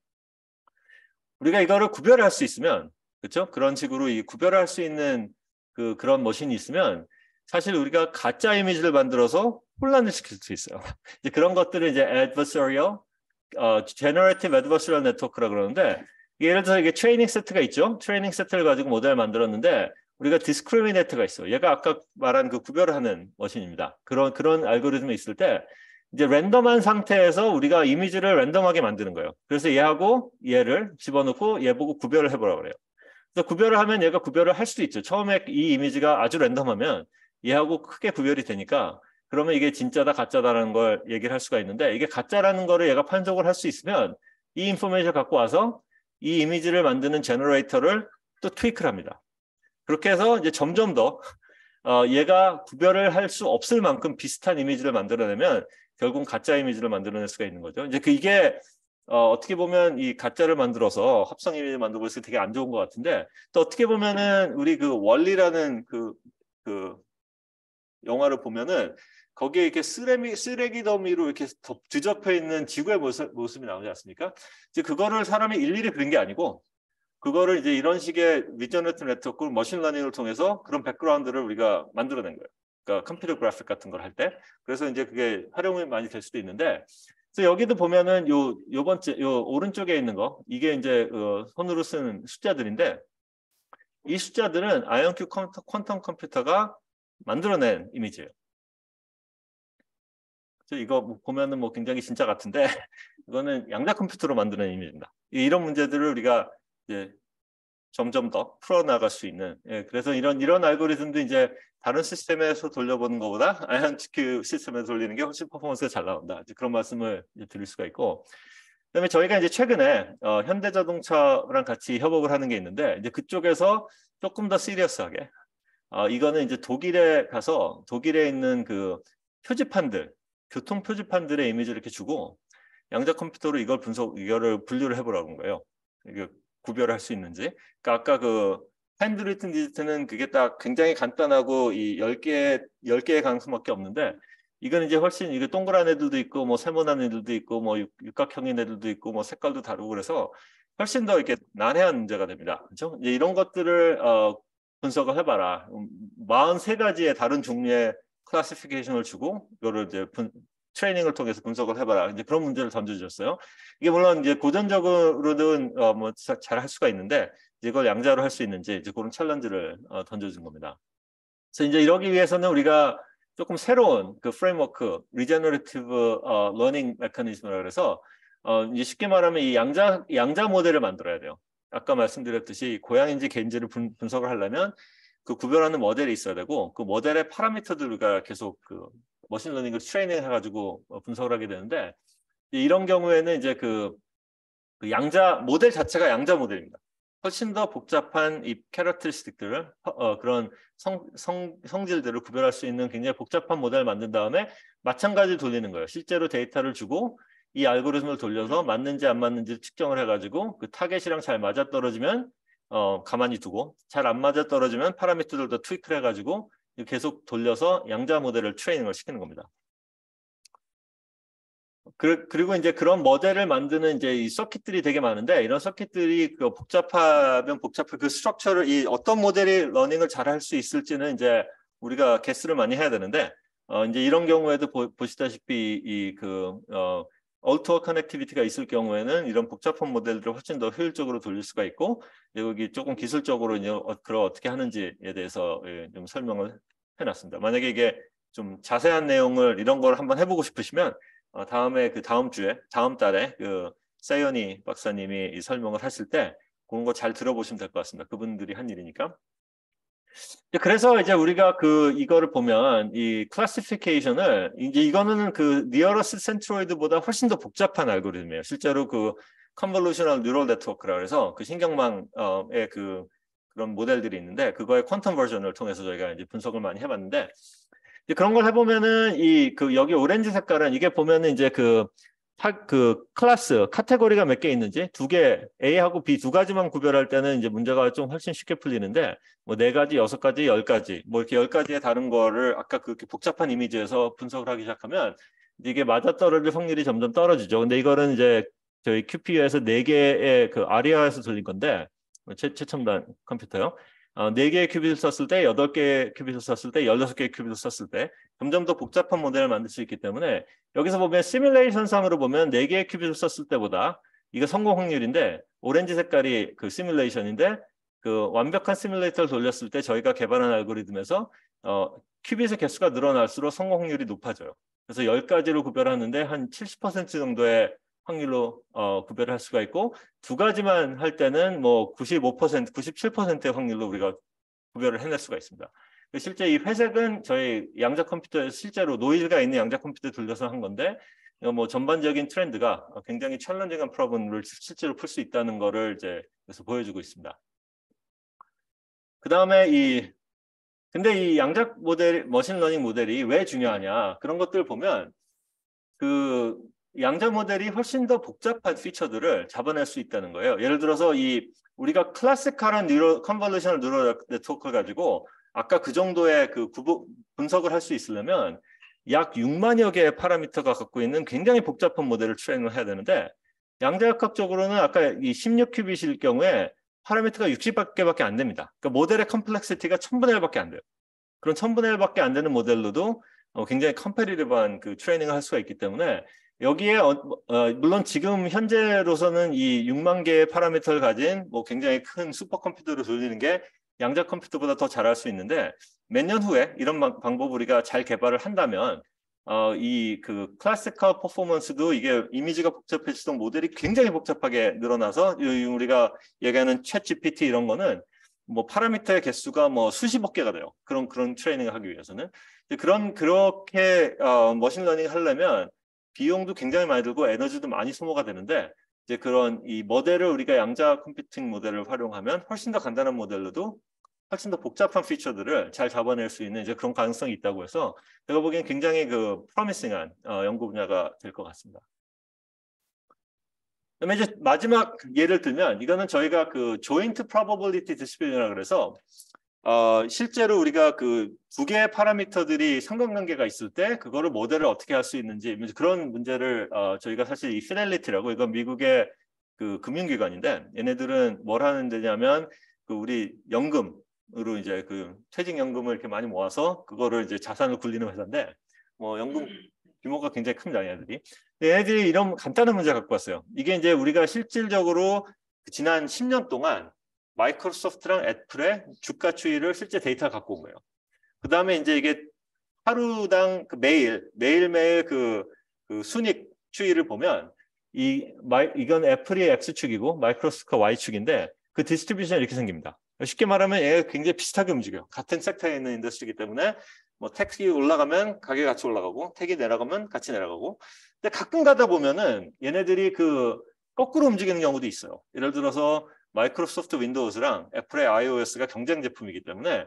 우리가 이거를 구별할 수 있으면 그렇죠? 그런 식으로 이 구별할 수 있는 그런 머신이 있으면 사실 우리가 가짜 이미지를 만들어서 혼란을 시킬 수 있어요. 이제 그런 것들을 이제 adversarial, generative adversarial network라고 그러는데 예를 들어서 이게 트레이닝 세트가 있죠. 트레이닝 세트를 가지고 모델을 만들었는데 우리가 discriminate가 있어요. 얘가 아까 말한 그 구별을 하는 머신입니다. 그런 알고리즘이 있을 때 이제 랜덤한 상태에서 우리가 이미지를 랜덤하게 만드는 거예요. 그래서 얘하고 얘를 집어넣고 얘 보고 구별을 해보라 그래요. 그래서 구별을 하면 얘가 구별을 할 수도 있죠. 처음에 이 이미지가 아주 랜덤하면 얘하고 크게 구별이 되니까 그러면 이게 진짜다 가짜다라는 걸 얘기를 할 수가 있는데 이게 가짜라는 거를 얘가 판정을 할 수 있으면 이 인포메이션을 갖고 와서 이 이미지를 만드는 제너레이터를 또 트위크를 합니다. 그렇게 해서 이제 점점 더 얘가 구별을 할 수 없을 만큼 비슷한 이미지를 만들어내면 결국 가짜 이미지를 만들어낼 수가 있는 거죠. 이제 이게 어떻게 보면 이 가짜를 만들어서 합성 이미지를 만들고 있을 때 되게 안 좋은 것 같은데 또 어떻게 보면은 우리 그 원리라는 그 영화를 보면은 거기에 이렇게 쓰레기 더미로 이렇게 뒤덮여 있는 지구의 모습이 나오지 않습니까? 이제 그거를 사람이 일일이 그린 게 아니고 그거를 이제 이런 식의 리저너티브 네트워크 머신러닝을 통해서 그런 백그라운드를 우리가 만들어낸 거예요. 그러니까 컴퓨터 그래픽 같은 걸 할 때. 그래서 이제 그게 활용이 많이 될 수도 있는데, 그래서 여기도 보면은 요 오른쪽에 있는 거 이게 이제 손으로 쓰는 숫자들인데, 이 숫자들은 아이언큐 퀀텀 컴퓨터가 만들어낸 이미지예요. 그래서 이거 보면은 뭐 굉장히 진짜 같은데 이거는 양자 컴퓨터로 만드는 이미지입니다. 이런 문제들을 우리가 이제 점점 더 풀어나갈 수 있는, 그래서 이런 알고리즘도 이제 다른 시스템에서 돌려보는 것보다 아이언큐 시스템에서 돌리는 게 훨씬 퍼포먼스가 잘 나온다. 이제 그런 말씀을 이제 드릴 수가 있고, 그다음에 저희가 이제 최근에 현대자동차랑 같이 협업을 하는 게 있는데, 이제 그쪽에서 조금 더 시리어스하게 이거는 이제 독일에 가서 독일에 있는 그 표지판들, 교통 표지판들의 이미지를 이렇게 주고 양자 컴퓨터로 이거를 분류를 해보라고 한 거예요. 이게 구별할 수 있는지. 그러니까 아까 그 핸드리튼 디지트는 그게 딱 굉장히 간단하고 이 10개의 강수밖에 없는데, 이건 이제 훨씬 이게 동그란 애들도 있고 뭐 세모난 애들도 있고 뭐 육각형인 애들도 있고 뭐 색깔도 다르고, 그래서 훨씬 더 이렇게 난해한 문제가 됩니다. 그렇죠? 이제 이런 것들을 분석을 해봐라. 43가지의 다른 종류의 클래시피케이션을 주고 이거를 이제 트레이닝을 통해서 분석을 해봐라. 이제 그런 문제를 던져주셨어요. 이게 물론 이제 고전적으로는 뭐 잘 할 수가 있는데, 이걸 양자로 할 수 있는지 이제 그런 챌린지를 던져준 겁니다. 그래서 이제 이러기 위해서는 우리가 조금 새로운 그 프레임워크, 리제너레이티브 러닝 메커니즘이라고 해서 이제 쉽게 말하면 이 양자 모델을 만들어야 돼요. 아까 말씀드렸듯이 고양인지 개인지를 분석을 하려면 그 구별하는 모델이 있어야 되고, 그 모델의 파라미터들을 우리가 계속 그 머신러닝을 트레이닝 해가지고 분석을 하게 되는데, 이런 경우에는 이제 그 양자 모델 자체가 양자 모델입니다. 훨씬 더 복잡한 이 캐러터리스틱들을 그런 성질들을 구별할 수 있는 굉장히 복잡한 모델을 만든 다음에 마찬가지로 돌리는 거예요. 실제로 데이터를 주고 이 알고리즘을 돌려서 맞는지 안 맞는지 측정을 해가지고 그 타겟이랑 잘 맞아떨어지면 가만히 두고, 잘 안 맞아떨어지면 파라미터들도 트위크를 해가지고 계속 돌려서 양자 모델을 트레이닝을 시키는 겁니다. 그리고 이제 그런 모델을 만드는 이제 이 서킷들이 되게 많은데, 이런 서킷들이 그 복잡하면 그 스트럭처를 이 어떤 모델이 러닝을 잘 할 수 있을지는 이제 우리가 개수를 많이 해야 되는데, 이제 이런 경우에도 보시다시피 이 얼터 커넥티비티가 있을 경우에는 이런 복잡한 모델들을 훨씬 더 효율적으로 돌릴 수가 있고, 여기 조금 기술적으로 이제 그걸 어떻게 하는지에 대해서 좀 설명을 해놨습니다. 만약에 이게 좀 자세한 내용을 이런 걸 한번 해보고 싶으시면 다음에 다음 달에 그 사이언이 박사님이 이 설명을 하실 때 그런 거 잘 들어보시면 될 것 같습니다. 그분들이 한 일이니까. 그래서 이제 우리가 이거를 보면 이 클래시피케이션을 이제 이거는 그 니어러스 센트로이드보다 훨씬 더 복잡한 알고리즘이에요. 실제로 그 컨볼루셔널 뉴럴 네트워크라 해서 그 신경망의 그런 모델들이 있는데, 그거의 퀀텀 버전을 통해서 저희가 이제 분석을 많이 해봤는데, 이제 그런 걸 해보면은 여기 오렌지 색깔은 이게 보면은 이제 그 클래스 카테고리가 몇 개 있는지 2개, A하고 B 2가지만 구별할 때는 이제 문제가 좀 훨씬 쉽게 풀리는데, 뭐 4가지, 6가지, 10가지 뭐 이렇게 10가지의 다른 거를 아까 그렇게 복잡한 이미지에서 분석을 하기 시작하면 이게 맞아떨어질 확률이 점점 떨어지죠. 근데 이거는 이제 저희 QPU에서 4개의 그 아리아에서 돌린 건데, 최첨단 컴퓨터요. 4개의 큐빗을 썼을 때, 8개의 큐빗을 썼을 때, 16개의 큐빗을 썼을 때 점점 더 복잡한 모델을 만들 수 있기 때문에, 여기서 보면 시뮬레이션 상으로 보면 4개의 큐빗을 썼을 때보다 이거 성공 확률인데, 오렌지 색깔이 그 시뮬레이션인데, 그 완벽한 시뮬레이터를 돌렸을 때 저희가 개발한 알고리즘에서 큐빗의 개수가 늘어날수록 성공 확률이 높아져요. 그래서 10가지로 구별하는데 한 70% 정도의 확률로 구별을 할 수가 있고, 2가지만 할 때는 뭐 95%, 97%의 확률로 우리가 구별을 해낼 수가 있습니다. 실제 이 회색은 저희 양자 컴퓨터에서 실제로 노이즈가 있는 양자 컴퓨터에 돌려서 한 건데, 뭐 전반적인 트렌드가 굉장히 챌린징한 프로블럼을 실제로 풀 수 있다는 거를 이제 그래서 보여주고 있습니다. 그 다음에 근데 이 양자 모델, 머신러닝 모델이 왜 중요하냐, 그런 것들 보면 그 양자 모델이 훨씬 더 복잡한 피처들을 잡아낼 수 있다는 거예요. 예를 들어서 우리가 클래식한 컨볼루셔널 뉴럴 네트워크를 가지고 아까 그 정도의 그 분석을 할 수 있으려면 약 6만여 개의 파라미터가 갖고 있는 굉장히 복잡한 모델을 트레이닝을 해야 되는데 양자역학적으로는 아까 이 16큐빗일 경우에 파라미터가 60개밖에 안 됩니다. 그러니까 모델의 컴플렉시티가 1000분의 1밖에 안 돼요. 그런 1000분의 1밖에 안 되는 모델로도 굉장히 컴패티티브한 그 트레이닝을 할 수가 있기 때문에 여기에 물론 지금 현재로서는 이 6만 개의 파라미터를 가진 뭐 굉장히 큰 슈퍼컴퓨터를 돌리는 게 양자 컴퓨터보다 더 잘할 수 있는데 몇 년 후에 이런 방법을 우리가 잘 개발을 한다면 이 그 클래시컬 퍼포먼스도 이게 이미지가 복잡해지던 모델이 굉장히 복잡하게 늘어나서 우리가 얘기하는 챗 GPT 이런 거는 뭐 파라미터의 개수가 뭐 수십억 개가 돼요. 그런 트레이닝을 하기 위해서는 그렇게 머신러닝 하려면 비용도 굉장히 많이 들고 에너지도 많이 소모가 되는데 이제 그런 이 모델을 우리가 양자 컴퓨팅 모델을 활용하면 훨씬 더 간단한 모델로도 훨씬 더 복잡한 피처들을 잘 잡아낼 수 있는 이제 그런 가능성이 있다고 해서 제가 보기엔 굉장히 그 프로미싱한 연구 분야가 될 것 같습니다. 그다음에 이제 마지막 예를 들면 이거는 저희가 그 joint probability distribution이라고 그래서 실제로 우리가 그 두 개의 파라미터들이 상관관계가 있을 때 그거를 모델을 어떻게 할 수 있는지 그런 문제를 저희가 사실 이 피델리티라고 이건 미국의 그 금융기관인데 얘네들은 뭘 하는 데냐면 그 우리 연금으로 이제 그 퇴직연금을 이렇게 많이 모아서 그거를 이제 자산을 굴리는 회사인데 뭐 연금 규모가 굉장히 큽니다 얘네들이. 얘네들이 이런 간단한 문제 갖고 왔어요. 이게 이제 우리가 실질적으로 지난 10년 동안 마이크로소프트랑 애플의 주가 추이를 실제 데이터를 갖고 온 거예요. 그 다음에 이제 이게 하루당 그 매일매일 그 순익 추이를 보면 이건 애플이 X축이고 마이크로소프트가 Y축인데 그 디스트리뷰션이 이렇게 생깁니다. 쉽게 말하면 얘가 굉장히 비슷하게 움직여요. 같은 섹터에 있는 인더스트리이기 때문에 뭐 택이 올라가면 가격이 같이 올라가고 택이 내려가면 같이 내려가고 근데 가끔 가다 보면은 얘네들이 그 거꾸로 움직이는 경우도 있어요. 예를 들어서 마이크로소프트 윈도우즈랑 애플의 iOS가 경쟁 제품이기 때문에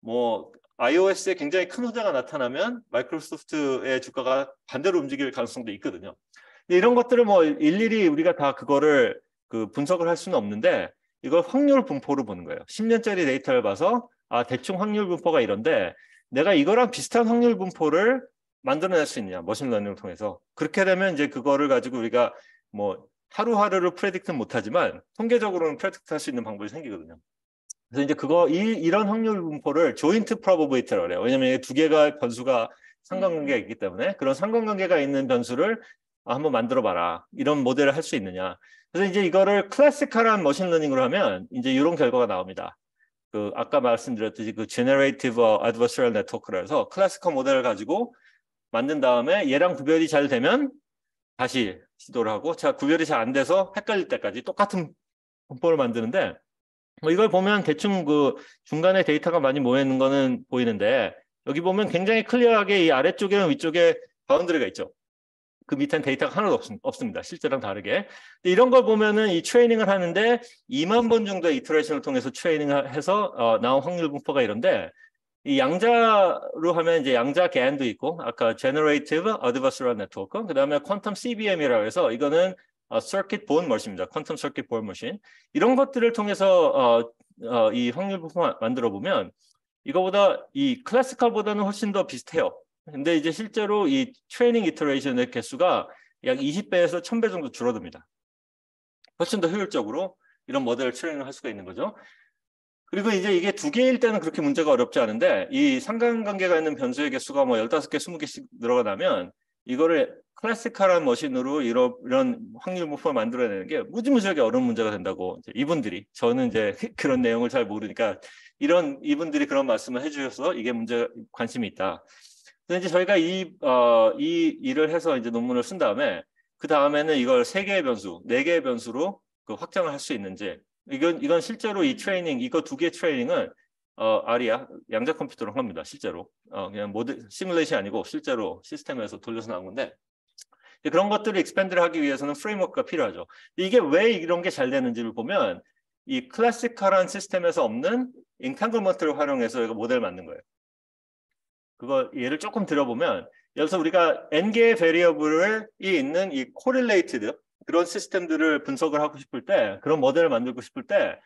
뭐 iOS에 굉장히 큰 호재가 나타나면 마이크로소프트의 주가가 반대로 움직일 가능성도 있거든요. 이런 것들을 뭐 일일이 우리가 다 그거를 그 분석을 할 수는 없는데 이걸 확률 분포로 보는 거예요. 10년짜리 데이터를 봐서 대충 확률 분포가 이런데 내가 이거랑 비슷한 확률 분포를 만들어낼 수 있냐 머신러닝을 통해서 그렇게 되면 이제 그거를 가지고 우리가 뭐 하루하루를 프레딕트는 못하지만 통계적으로는 프레딕트 할 수 있는 방법이 생기거든요. 그래서 이제 이런 확률 분포를 조인트 프로버빌리티라고 그래요. 왜냐하면 두 개가 변수가 상관관계가 있기 때문에 그런 상관관계가 있는 변수를 한번 만들어 봐라. 이런 모델을 할 수 있느냐. 그래서 이제 이거를 클래시컬한 머신러닝으로 하면 이제 이런 결과가 나옵니다. 그 아까 말씀드렸듯이 그 Generative Adversarial Network라 해서 클래시컬 모델을 가지고 만든 다음에 얘랑 구별이 잘 되면 다시 시도를 하고 자 구별이 잘 안 돼서 헷갈릴 때까지 똑같은 분포를 만드는데 뭐 이걸 보면 대충 그 중간에 데이터가 많이 모여 있는 거는 보이는데 여기 보면 굉장히 클리어하게 이 아래쪽에는 위쪽에 바운드리가 있죠. 그 밑엔 데이터가 하나도 없습니다. 실제랑 다르게. 이런 걸 보면은 이 트레이닝을 하는데 2만 번 정도의 이터레이션을 통해서 트레이닝을 해서 나온 확률 분포가 이런데 이 양자로 하면 이제 양자 GAN도 있고 아까 Generative Adversarial Network 그다음에 Quantum CBM이라고 해서 이거는 Circuit Bound Machine입니다. Quantum Circuit Bound Machine 이런 것들을 통해서 이 확률 분포 만들어 보면 이거보다 이 클래시컬보다는 훨씬 더 비슷해요. 근데 이제 실제로 이 트레이닝 이터레이션의 개수가 약 20배에서 1000배 정도 줄어듭니다. 훨씬 더 효율적으로 이런 모델을 트레이닝을 할 수가 있는 거죠. 그리고 이제 이게 두 개일 때는 그렇게 문제가 어렵지 않은데 이 상관관계가 있는 변수의 개수가 뭐 15개, 20개씩 늘어나면 이거를 클래시컬한 머신으로 이런 확률 분포를 만들어내는 게 무지무지하게 어려운 문제가 된다고 이분들이 저는 이제 그런 내용을 잘 모르니까 이분들이 그런 말씀을 해주셔서 이게 관심이 있다. 그래서 이제 저희가 이 일을 해서 이제 논문을 쓴 다음에 그 다음에는 이걸 3개의 변수, 4개의 변수로 그 확장을 할 수 있는지 이건 실제로 이 트레이닝 이거 2개 트레이닝은 아리아 양자 컴퓨터로 합니다. 실제로 그냥 시뮬레이션이 아니고 실제로 시스템에서 돌려서 나온 건데 그런 것들을 익스펜드를 하기 위해서는 프레임워크가 필요하죠. 이게 왜 이런 게 잘 되는지를 보면 이 클래시컬한 시스템에서 없는 인탄글먼트를 활용해서 이거 모델을 만든 거예요. 그거 예를 조금 들어보면 예를 들어서 우리가 n개의 베리어블이 있는 이 코릴레이티드 그런 시스템들을 분석을 하고 싶을 때 그런 모델을 만들고 싶을 때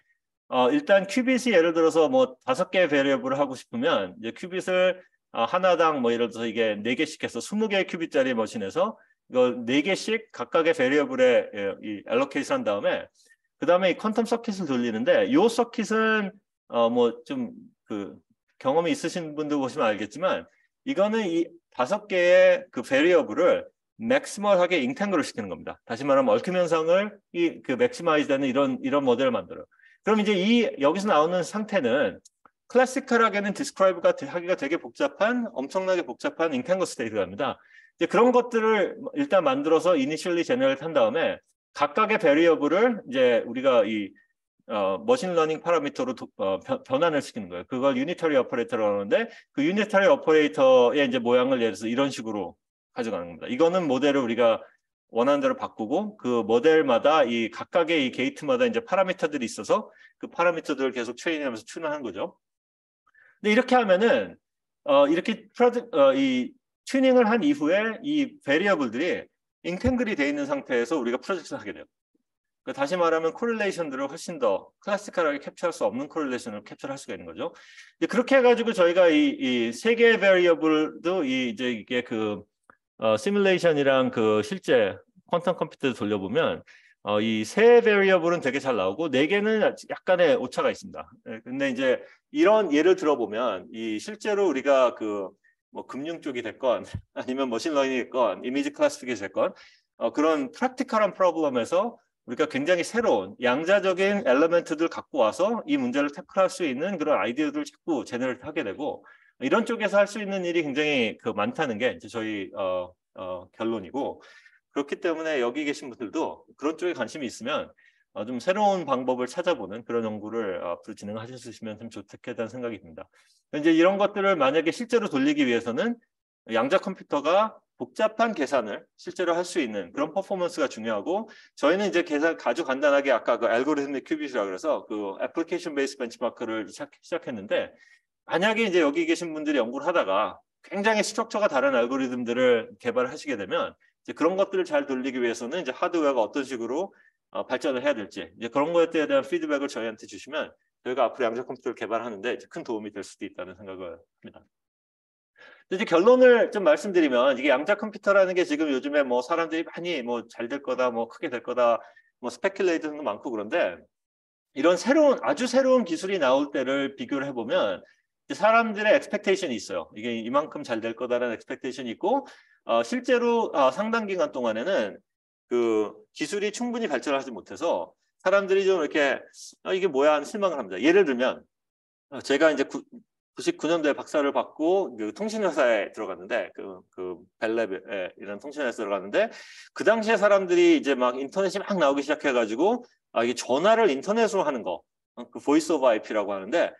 일단 큐빗이 예를 들어서 뭐 5개의 베리어블을 하고 싶으면 이제 큐빗을 하나당 뭐 예를 들어서 이게 4개씩 해서 20개의 큐빗짜리 머신에서 이거 4개씩 각각의 베리어블에 이 알로케이션 한 다음에 그 다음에 이 퀀텀 서킷을 돌리는데 이 서킷은 뭐 좀 그 경험이 있으신 분들 보시면 알겠지만 이거는 이 5개의 그 베리어블을 맥시멀하게 잉탱글을 시키는 겁니다. 다시 말하면 얽힘 현상을 그 맥시마이즈되는 이런 모델을 만들어요. 그럼 이제 이 여기서 나오는 상태는 클래시컬하게는 디스크라이브가 하기가 되게 엄청나게 복잡한 잉탱글 스테이트가 됩니다. 이제 그런 것들을 일단 만들어서 이니셜리 제너레이트 한 다음에 각각의 베리어블을 이제 우리가 이 머신러닝 파라미터로 변환을 시키는 거예요. 그걸 유니터리 오퍼레이터라고 하는데 그 유니터리 오퍼레이터의 이제 모양을 예를 들어서 이런 식으로 가져가는 겁니다. 이거는 모델을 우리가 원하는 대로 바꾸고 그 모델마다 이 각각의 이 게이트마다 이제 파라미터들이 있어서 그 파라미터들을 계속 트레이닝하면서 튜닝하는 거죠. 근데 이렇게 하면은 이렇게 이 튜닝을 한 이후에 이 베리어블들이 인탱글이 돼 있는 상태에서 우리가 프로젝트를 하게 돼요. 다시 말하면 코릴레이션들을 훨씬 더 클래시컬하게 캡처할 수 없는 코릴레이션을 캡처할 수가 있는 거죠. 그렇게 해가지고 저희가 이 3개의 베리어블도 이제 이게 그 시뮬레이션이랑 그 실제 퀀텀 컴퓨터를 돌려보면 이 3베리어블은 되게 잘 나오고 4개는 약간의 오차가 있습니다. 근데 이제 이런 예를 들어보면 이 실제로 우리가 그 뭐 금융 쪽이 됐건 아니면 머신러닝이 됐건 이미지 클래시피케이션이 됐건 그런 프랙티컬한 프로블럼에서 우리가 굉장히 새로운 양자적인 엘리멘트들 갖고 와서 이 문제를 태클할 수 있는 그런 아이디어들을 자꾸 제너레이트 하게 되고 이런 쪽에서 할 수 있는 일이 굉장히 많다는 게 이제 저희 결론이고 그렇기 때문에 여기 계신 분들도 그런 쪽에 관심이 있으면 좀 새로운 방법을 찾아보는 그런 연구를 앞으로 진행하셨으면 좀 좋겠다는 생각이 듭니다. 이제 이런 것들을 만약에 실제로 돌리기 위해서는 양자 컴퓨터가 복잡한 계산을 실제로 할 수 있는 그런 퍼포먼스가 중요하고 저희는 이제 계산 아주 간단하게 아까 그 알고리즘의 큐빗이라 그래서 그 애플리케이션 베이스 벤치마크를 시작했는데 만약에 이제 여기 계신 분들이 연구를 하다가 굉장히 스트럭처가 다른 알고리즘들을 개발하시게 되면 이제 그런 것들을 잘 돌리기 위해서는 이제 하드웨어가 어떤 식으로 발전을 해야 될지 이제 그런 것에 대한 피드백을 저희한테 주시면 저희가 앞으로 양자 컴퓨터를 개발하는데 이제 큰 도움이 될 수도 있다는 생각을 합니다. 이제 결론을 좀 말씀드리면 이게 양자 컴퓨터라는 게 지금 요즘에 뭐 사람들이 많이 뭐 잘 될 거다, 뭐 크게 될 거다, 뭐 스페큘레이션도 많고 그런데 이런 아주 새로운 기술이 나올 때를 비교를 해보면 사람들의 expectation이 있어요. 이게 이만큼 잘 될 거다라는 expectation이 있고 실제로 상당 기간 동안에는 그 기술이 충분히 발전하지 못해서 사람들이 좀 이렇게 이게 뭐야 하는 실망을 합니다. 예를 들면 제가 이제 99년도에 박사를 받고 그 통신회사에 들어갔는데 그 벨랩에 이런 통신회사에 들어갔는데 그 당시에 사람들이 이제 막 인터넷이 막 나오기 시작해가지고 이게 전화를 인터넷으로 하는 거 그 보이스 오브 IP라고 하는데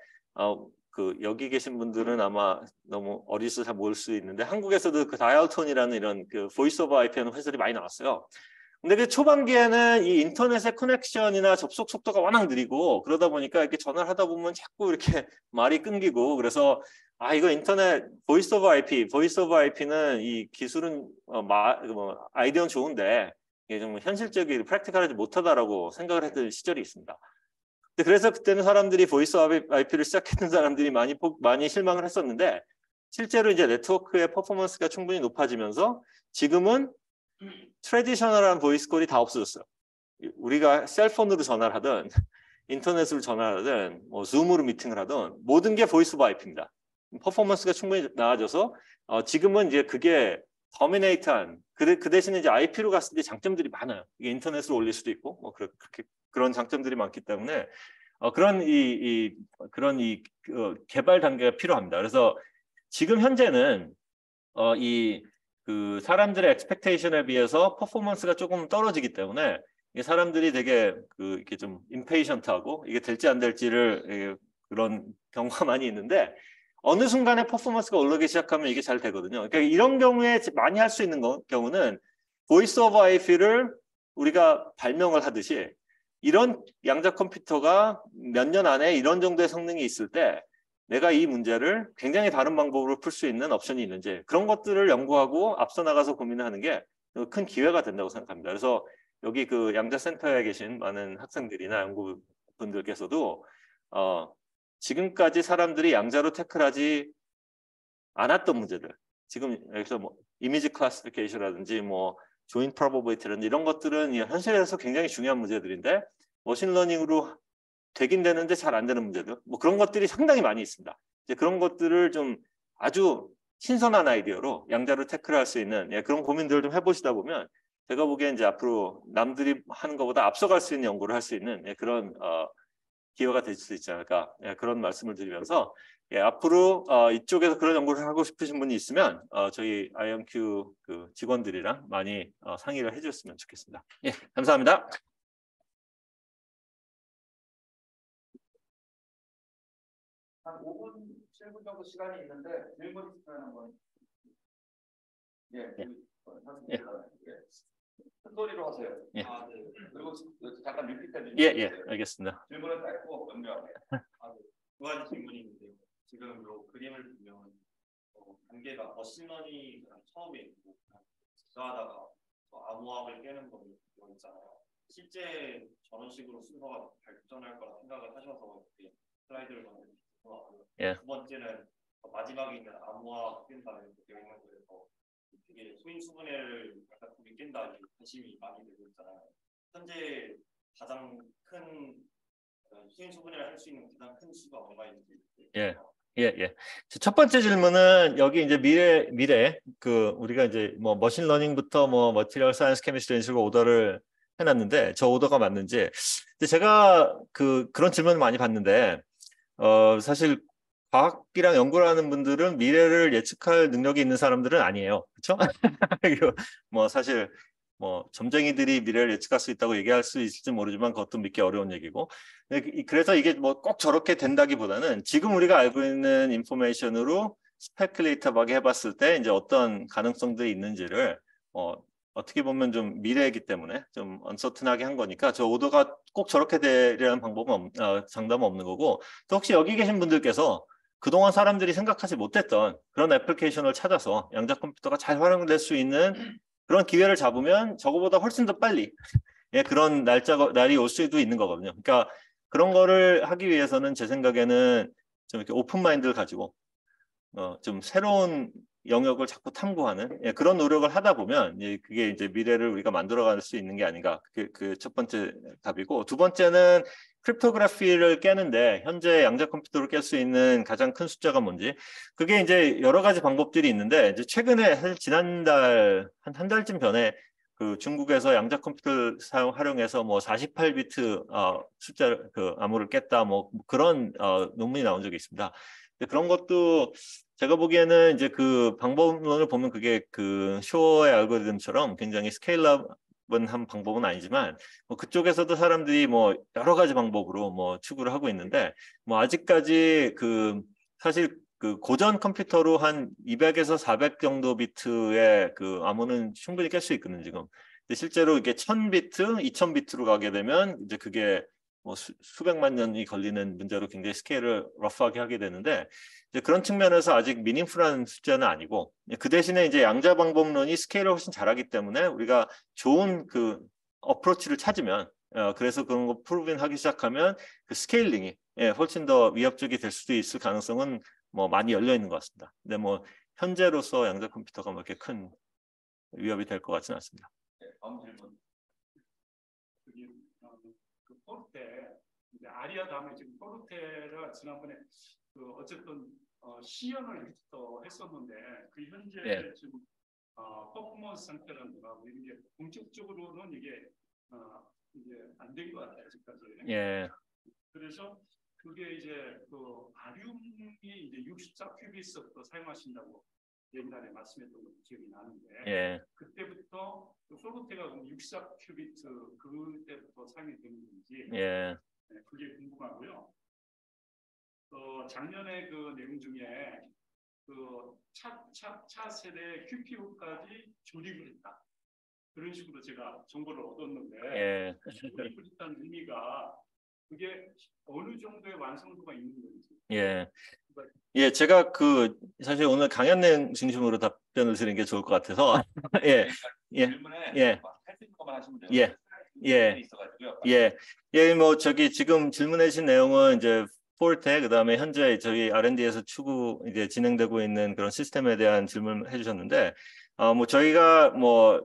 그 여기 계신 분들은 아마 너무 어리서 잘 모를 수 있는데 한국에서도 그 다이얼톤이라는 이런 그 보이스 오브 IP라는 회사들이 많이 나왔어요. 근데 그 초반기에는 이 인터넷의 커넥션이나 접속 속도가 워낙 느리고 그러다 보니까 이렇게 전화를 하다 보면 자꾸 이렇게 말이 끊기고 그래서 이거 인터넷 보이스 오브 IP는 이 기술은 아이디어는 좋은데 이게 좀 현실적인 프랙티컬하지 못하다라고 생각을 했던 시절이 있습니다. 그래서 그때는 사람들이 보이스 오브 IP를 시작했던 사람들이 많이 실망을 했었는데 실제로 이제 네트워크의 퍼포먼스가 충분히 높아지면서 지금은 트래디셔널한 보이스콜이 다 없어졌어요. 우리가 셀폰으로 전화를 하든 인터넷으로 전화를 하든 뭐 줌으로 미팅을 하든 모든 게 보이스 오브 IP입니다. 퍼포먼스가 충분히 나아져서 지금은 이제 그게 더미네이트한 그 대신에 이제 IP로 갔을 때 장점들이 많아요. 이게 인터넷으로 올릴 수도 있고 뭐 그런 장점들이 많기 때문에 그런 개발 단계가 필요합니다. 그래서 지금 현재는 그 사람들의 expectation에 비해서 퍼포먼스가 조금 떨어지기 때문에 사람들이 되게 이렇게 좀 impatient하고 이게 될지 안 될지를 그런 경우가 많이 있는데 어느 순간에 퍼포먼스가 올라오기 시작하면 이게 잘 되거든요. 그러니까 이런 경우에 많이 할 수 있는 경우는 보이스 오브 IP를 우리가 발명을 하듯이 이런 양자 컴퓨터가 몇 년 안에 이런 정도의 성능이 있을 때 내가 이 문제를 굉장히 다른 방법으로 풀 수 있는 옵션이 있는지 그런 것들을 연구하고 앞서 나가서 고민하는 게 큰 기회가 된다고 생각합니다. 그래서 여기 그 양자 센터에 계신 많은 학생들이나 연구분들께서도 지금까지 사람들이 양자로 태클하지 않았던 문제들. 지금 여기서 뭐 이미지 클래시피케이션이라든지 뭐 조인 프로버빌리티라든지 이런 것들은 현실에서 굉장히 중요한 문제들인데 머신러닝으로 되긴 되는데 잘 안 되는 문제들. 뭐 그런 것들이 상당히 많이 있습니다. 이제 그런 것들을 좀 아주 신선한 아이디어로 양자로 태클할 수 있는 그런 고민들을 좀 해보시다 보면 제가 보기엔 이제 앞으로 남들이 하는 것보다 앞서갈 수 있는 연구를 할 수 있는 그런 기회가 될 수 있지 않을까 그런 말씀을 드리면서 앞으로 이쪽에서 그런 연구를 하고 싶으신 분이 있으면 저희 IonQ 그 직원들이랑 많이 상의를 해주셨으면 좋겠습니다. 예, 감사합니다. 한 5분, 7분 정도 시간이 있는데 질문 있으면 건 큰 소리로 하세요. 예. 네. 그리고 잠깐 리피트 예, 알겠습니다. 질문은 짧고 명료하게. 두 가지 질문이 있는데요. 지금 요 그림을 보면 단계가 머신러닝이 처음에 있고 하다가 암호학을 깨는 거를 있잖아요. 실제 저런 식으로 순서가 발전할 거라 생각을 하셔서 이렇게 슬라이드를 만드는 거고요. 두 번째는 마지막에 있는 암호학 깬다는 영역에서 되게 소인 수분해를 약간 좀 깬다 관심이 많이 되고 있잖아요. 현재 가장 큰 소인 수분해를 할 수 있는 가장 큰 수가 얼마인지. 예. 첫 번째 질문은 여기 이제 미래 그 우리가 이제 뭐 머신러닝부터 뭐 머티리얼 사이언스 케미스트리 이런 식으로 오더를 해놨는데 저 오더가 맞는지 제가 그런 질문을 많이 받는데 사실 과학이랑 연구를 하는 분들은 미래를 예측할 능력이 있는 사람들은 아니에요. 그렇죠? 뭐 사실 뭐 점쟁이들이 미래를 예측할 수 있다고 얘기할 수 있을지 모르지만 그것도 믿기 어려운 얘기고 그래서 이게 뭐 꼭 저렇게 된다기보다는 지금 우리가 알고 있는 인포메이션으로 스페큘레이터하게 해봤을 때 이제 어떤 가능성들이 있는지를 어떻게 보면 좀 미래이기 때문에 좀 언서튼하게 한 거니까 저 오더가 꼭 저렇게 되려는 방법은 장담은 없는 거고 또 혹시 여기 계신 분들께서 그동안 사람들이 생각하지 못했던 그런 애플리케이션을 찾아서 양자 컴퓨터가 잘 활용될 수 있는 그런 기회를 잡으면 저거보다 훨씬 더 빨리 그런 날이 올 수도 있는 거거든요. 그러니까 그런 거를 하기 위해서는 제 생각에는 좀 이렇게 오픈 마인드를 가지고 좀 새로운 영역을 자꾸 탐구하는 그런 노력을 하다 보면 그게 이제 미래를 우리가 만들어갈 수 있는 게 아닌가. 그 첫 번째 답이고 두 번째는 크립토그래피를 깨는데 현재 양자 컴퓨터로 깰 수 있는 가장 큰 숫자가 뭔지 그게 이제 여러 가지 방법들이 있는데 이제 최근에 사실 지난달 한 달쯤 전에 그 중국에서 양자 컴퓨터를 활용해서 뭐 48비트 숫자 그 암호를 깼다 뭐 그런 논문이 나온 적이 있습니다. 그런 것도 제가 보기에는 이제 그 방법론을 보면 그게 그 쇼어의 알고리즘처럼 굉장히 스케일업은 한 방법은 아니지만 뭐 그쪽에서도 사람들이 뭐 여러 가지 방법으로 뭐 추구를 하고 있는데 뭐 아직까지 그 사실 그 고전 컴퓨터로 한 200에서 400 정도 비트의 그 암호는 충분히 깰 수 있거든요 지금. 근데 실제로 이게 1000비트, 2000비트로 가게 되면 이제 그게 뭐 수백만 년이 걸리는 문제로 굉장히 스케일을 러프하게 하게 되는데 이제 그런 측면에서 아직 미닝풀한 숫자는 아니고 그 대신에 이제 양자 방법론이 스케일을 훨씬 잘하기 때문에 우리가 좋은 그 어프로치를 찾으면 그래서 그런 거 프로빙 하기 시작하면 그 스케일링이 훨씬 더 위협적이 될 수도 있을 가능성은 뭐 많이 열려 있는 것 같습니다. 근데 뭐 현재로서 양자 컴퓨터가 뭐 이렇게 큰 위협이 될 것 같지는 않습니다. 다음 질문. 그 포르테 이제 아리아 다음에 지금 포르테가 지난번에 그 어쨌든 시연을 했었는데 그 현재 지금 퍼포먼스 상태라든가 뭐 이런 게 본격적으로는 이게 이제 안 된 것 같아요 아직까지. 그래서 그게 이제 그 바륨이 이제 64큐비트부터 사용하신다고 옛날에 말씀했던 것 기억이 나는데 그때부터 그 포르테가 64큐비트 그때부터 사용이 되는 건지 그게 궁금하고요. 작년에 그 내용 중에 그 차 세대 QPU까지 조립을 했다. 그런 식으로 제가 정보를 얻었는데 조립을 했다는 의미가 그게 어느 정도의 완성도가 있는 건지. 제가 그 사실 오늘 강연 내용 중심으로 답변을 드리는 게 좋을 것 같아서 질문에 할 수 있는 것만 하시면 돼요. 뭐 저기 지금 질문해 주신 내용은 이제 포르테, 그다음에 현재 저희 R&D에서 추구 이제 진행되고 있는 그런 시스템에 대한 질문을 해주셨는데, 뭐 저희가 뭐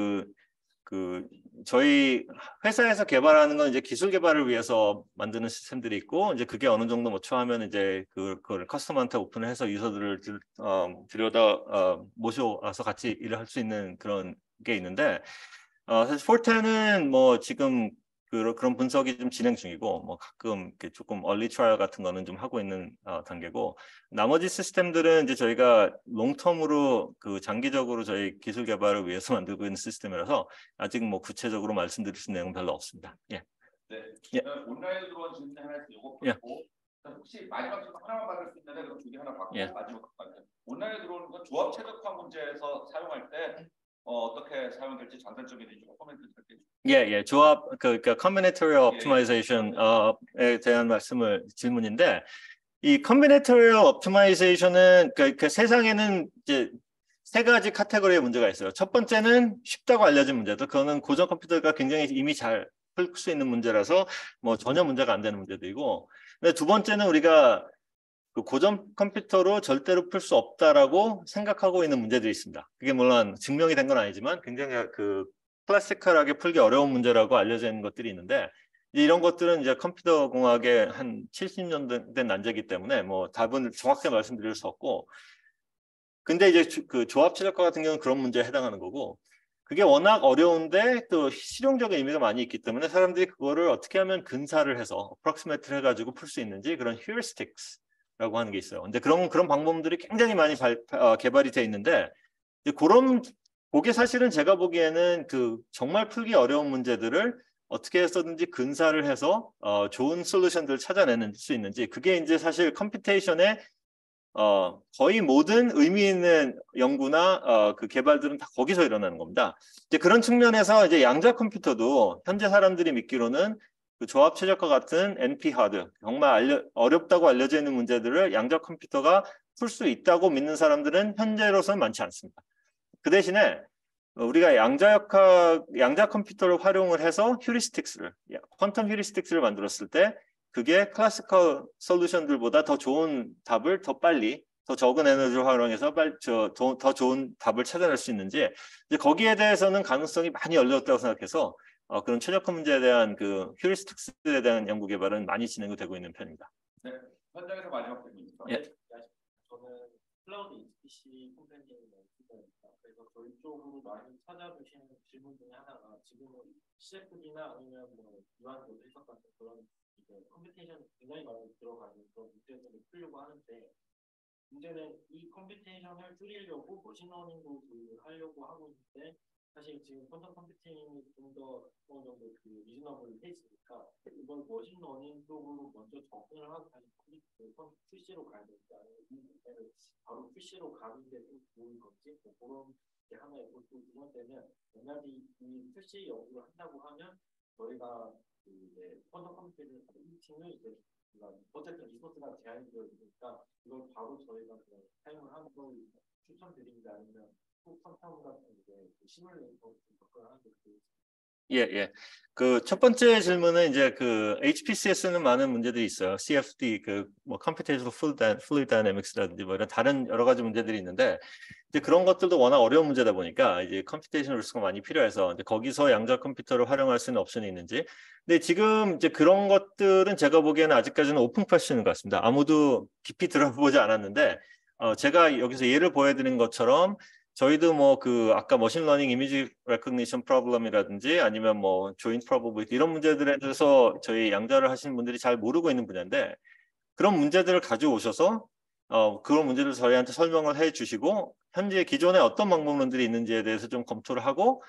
저희 회사에서 개발하는 건 이제 기술 개발을 위해서 만드는 시스템들이 있고, 이제 그게 어느 정도 모처하면 이제 그걸 커스터머한테 오픈을 해서 유저들을 들여다 모셔와서 같이 일을 할 수 있는 그런 게 있는데, 사실 포르테는 뭐 지금 그런 분석이 좀 진행 중이고, 뭐 가끔 이렇게 조금 얼리 트라이얼 같은 거는 좀 하고 있는 단계고, 나머지 시스템들은 이제 저희가 롱텀으로 장기적으로 저희 기술 개발을 위해서 만들고 있는 시스템이라서 아직 뭐 구체적으로 말씀드릴 수 있는 내용은 별로 없습니다. 예. 네. 예. 온라인으로 들어온 질문 하나 있어요. 이거 예. 보고 혹시 마지막 질문 하나만 받을 수 있는데 그럼 두 개 하나 받고 예. 마지막 받을게요. 온라인에 들어오는 건 조합 최적화 문제에서 사용할 때 어떻게 사용될지 장단점이 되죠. 코멘트 드릴게요. 예. 조합 그러니까 combinatorial optimization에 대한 질문인데, 이 combinatorial optimization은 그 세상에는 이제 세 가지 카테고리의 문제가 있어요. 첫 번째는 쉽다고 알려진 문제들, 그거는 고전 컴퓨터가 굉장히 이미 잘 풀 수 있는 문제라서 뭐 전혀 문제가 안 되는 문제들이고, 근데 두 번째는 우리가 그 고전 컴퓨터로 절대로 풀 수 없다라고 생각하고 있는 문제들이 있습니다. 그게 물론 증명이 된 건 아니지만 굉장히 클래시컬하게 풀기 어려운 문제라고 알려져 있는 것들이 있는데, 이런 것들은 이제 컴퓨터 공학의 한 70년 된 난제이기 때문에 뭐 답은 정확하게 말씀드릴 수 없고, 근데 이제 그 조합 최적화 같은 경우는 그런 문제에 해당하는 거고, 그게 워낙 어려운데 또 실용적인 의미가 많이 있기 때문에 사람들이 그거를 어떻게 하면 근사를 해서 approximate를 해가지고 풀 수 있는지, 그런 heuristics라고 하는 게 있어요. 근데 그런 방법들이 굉장히 많이 개발이 돼 있는데, 이제 그게 사실은 제가 보기에는 정말 풀기 어려운 문제들을 어떻게 해서든지 근사를 해서 좋은 솔루션들을 찾아내는 수 있는지, 그게 이제 사실 컴퓨테이션의 거의 모든 의미 있는 연구나 그 개발들은 다 거기서 일어나는 겁니다. 이제 그런 측면에서 이제 양자 컴퓨터도 현재 사람들이 믿기로는 그 조합 최적화 같은 NP 하드, 정말 어렵다고 알려져 있는 문제들을 양자 컴퓨터가 풀 수 있다고 믿는 사람들은 현재로서는 많지 않습니다. 그 대신에 우리가 양자 컴퓨터를 활용을 해서 퀀텀 휴리스틱스를 만들었을 때, 그게 클래시컬 솔루션들보다 더 좋은 답을 더 빨리, 더 적은 에너지를 활용해서 더 좋은 답을 찾아낼 수 있는지, 이제 거기에 대해서는 가능성이 많이 열렸다고 생각해서 그런 최적화 문제에 대한 그 휴리스틱스에 대한 연구 개발은 많이 진행되고 있는 편입니다. 네. 현장에서 마지막 질문입니다. 예. 저는 클라우드 HPC 컴퍼니입니다. 그래서 저희 쪽으로 많이 찾아주시는 질문 중에 하나가, 지금은 CFD나 아니면 뭐 유한 해석 같은 그런 컴퓨테이션 굉장히 많이 들어가는 그런 문제들을 풀려고 하는데, 문제는 이 컴퓨테이션을 줄이려고 머신러닝도 도입을 하려고 하고 있는데, 사실 지금 퀀텀 컴퓨팅이 좀 더 어느 정도 리즈너블 페이스니까 이번 머신러닝 쪽으로 먼저 접근을 하고 다시 푸시로 가야 되지 않으면 이 문제를 바로 푸시로 가는 게 좀 좋은 건지, 그런 게 하나 있고, 또 두 번째는 만약에 이 푸시 연구를 한다고 하면 저희가 퀀텀 컴퓨팅을 이제 어쨌든 리소스가 제한이 되어 있으니까 이걸 바로 저희가 사용을 하는 걸 추천드립니다. 아니면 퀀텀 같은 시뮬레이터 접근하는 게 예. 그 첫 번째 질문은 이제 그 HPC에 쓰는 많은 문제들이 있어요. CFD, 뭐 Computational Fluid Dynamics라든지 뭐 이런 다른 여러 가지 문제들이 있는데, 이제 그런 것들도 워낙 어려운 문제다 보니까 이제 컴퓨테이션 리스크가 많이 필요해서 이제 거기서 양자 컴퓨터를 활용할 수 있는 옵션이 있는지. 근데 지금 이제 그런 것들은 제가 보기에는 아직까지는 오픈 퀘스천인 것 같습니다. 아무도 깊이 들어보지 않았는데, 제가 여기서 예를 보여드린 것처럼 저희도 뭐 아까 머신러닝 이미지 레코그니션 프로블럼이라든지 아니면 뭐 조인트 프로버빌리티 이런 문제들에 대해서 저희 양자를 하시는 분들이 잘 모르고 있는 분야인데, 그런 문제들을 가져오셔서 그런 문제를 저희한테 설명을 해 주시고, 현재 기존에 어떤 방법론들이 있는지에 대해서 좀 검토를 하고,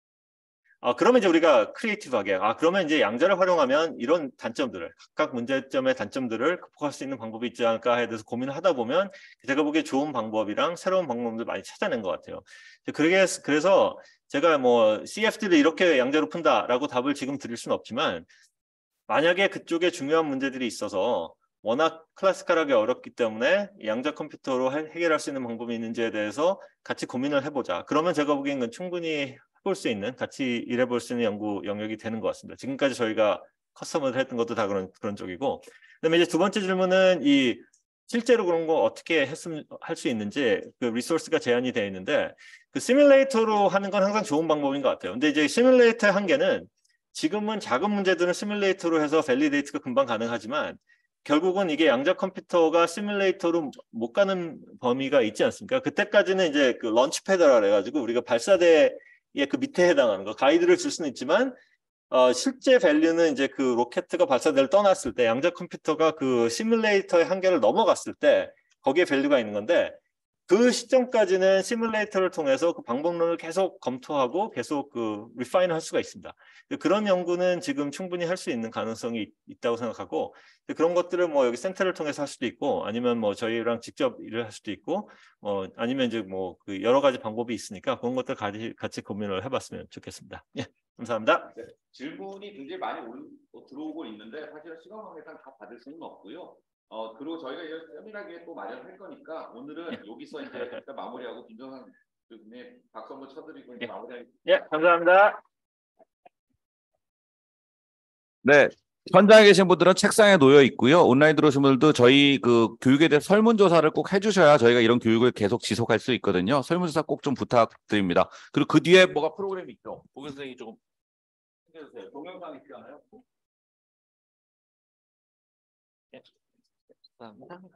그러면 이제 우리가 크리에이티브하게 그러면 이제 양자를 활용하면 이런 단점들을, 각각 문제점의 단점들을 극복할 수 있는 방법이 있지 않을까에 대해서 고민을 하다 보면 제가 보기에 좋은 방법이랑 새로운 방법들 많이 찾아낸 것 같아요. 그래서 제가 뭐 CFD를 이렇게 양자로 푼다라고 답을 지금 드릴 수는 없지만, 만약에 그쪽에 중요한 문제들이 있어서 워낙 클래시컬하게 어렵기 때문에 양자 컴퓨터로 해결할 수 있는 방법이 있는지에 대해서 같이 고민을 해보자. 그러면 제가 보기에는 충분히 해볼 수 있는, 같이 일해볼 수 있는 연구 영역이 되는 것 같습니다. 지금까지 저희가 커스터머를 했던 것도 다 그런 쪽이고. 그다음에 이제 두 번째 질문은 이 실제로 그런 거 어떻게 할 수 있는지 그 리소스가 제한이 되어 있는데 그 시뮬레이터로 하는 건 항상 좋은 방법인 것 같아요. 근데 이제 시뮬레이터의 한계는 지금은 작은 문제들은 시뮬레이터로 해서 밸리데이트가 금방 가능하지만 결국은 이게 양자 컴퓨터가 시뮬레이터로 못 가는 범위가 있지 않습니까? 그때까지는 이제 그 런치패드라 그래가지고 우리가 발사대의 그 밑에 해당하는 거 가이드를 줄 수는 있지만 실제 밸류는 이제 그 로켓가 발사대를 떠났을 때 양자 컴퓨터가 그 시뮬레이터의 한계를 넘어갔을 때 거기에 밸류가 있는 건데 그 시점까지는 시뮬레이터를 통해서 그 방법론을 계속 검토하고 계속 그 리파인을 할 수가 있습니다. 그런 연구는 지금 충분히 할 수 있는 가능성이 있다고 생각하고 그런 것들을 뭐 여기 센터를 통해서 할 수도 있고 아니면 뭐 저희랑 직접 일을 할 수도 있고 아니면 이제 뭐 그 여러 가지 방법이 있으니까 그런 것들 같이 고민을 해봤으면 좋겠습니다. 예, 감사합니다. 네, 질문이 굉장히 많이 들어오고 있는데 사실은 시간 관계상 다 받을 수는 없고요. 그리고 저희가 이 세미나기에 또 마련할 거니까 오늘은 여기서 이제 일단 마무리하고 김정환 교수님 박수 한번 쳐드리고 이제 마무리하겠습니다. 예, 감사합니다. 네. 현장에 계신 분들은 책상에 놓여 있고요. 온라인 들어오신 분들도 저희 그 교육에 대해 설문조사를 꼭 해주셔야 저희가 이런 교육을 계속 지속할 수 있거든요. 설문조사 꼭 좀 부탁드립니다. 그리고 그 뒤에 뭐가 프로그램이 있죠. 보 선생님이 조금 해주세요. 동영상 있지 않아요? 네. 감사합니다.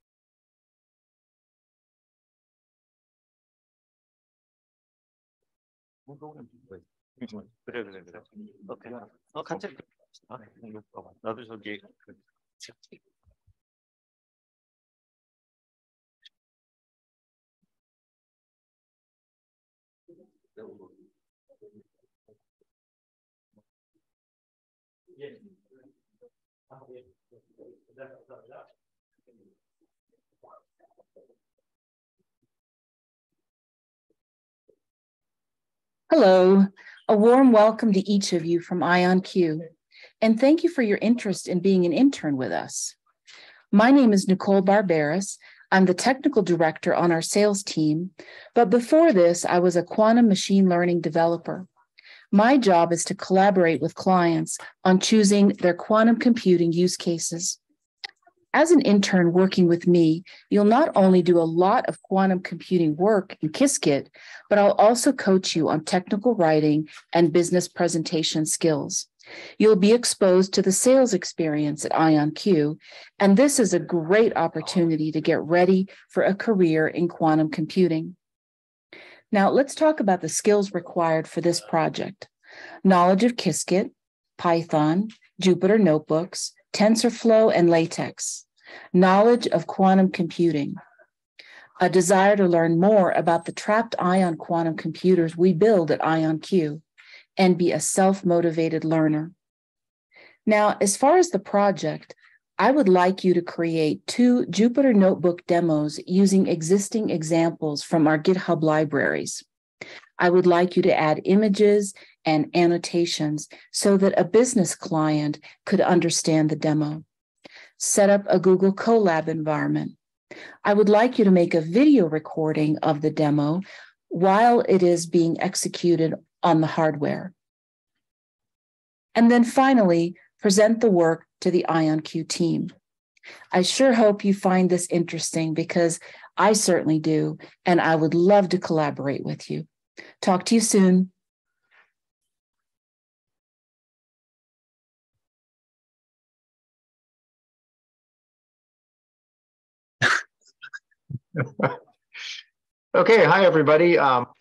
그래. 오케이. 같이. 나도 저기. Hello, a warm welcome to each of you from IonQ, and thank you for your interest in being an intern with us. My name is Nicole Barberis. I'm the technical director on our sales team, but before this, I was a quantum machine learning developer. My job is to collaborate with clients on choosing their quantum computing use cases. As an intern working with me, you'll not only do a lot of quantum computing work in Qiskit, but I'll also coach you on technical writing and business presentation skills. You'll be exposed to the sales experience at IonQ, and this is a great opportunity to get ready for a career in quantum computing. Now, let's talk about the skills required for this project. Knowledge of Qiskit, Python, Jupyter Notebooks, TensorFlow, and LaTeX. Knowledge of quantum computing. A desire to learn more about the trapped ion quantum computers we build at IonQ, and be a self-motivated learner. Now, as far as the project, I would like you to create 2 Jupyter Notebook demos using existing examples from our GitHub libraries. I would like you to add images and annotations so that a business client could understand the demo. Set up a Google Colab environment. I would like you to make a video recording of the demo while it is being executed on the hardware. And then finally, present the work to the IonQ team. I sure hope you find this interesting because I certainly do, and I would love to collaborate with you. Talk to you soon. Okay, hi everybody.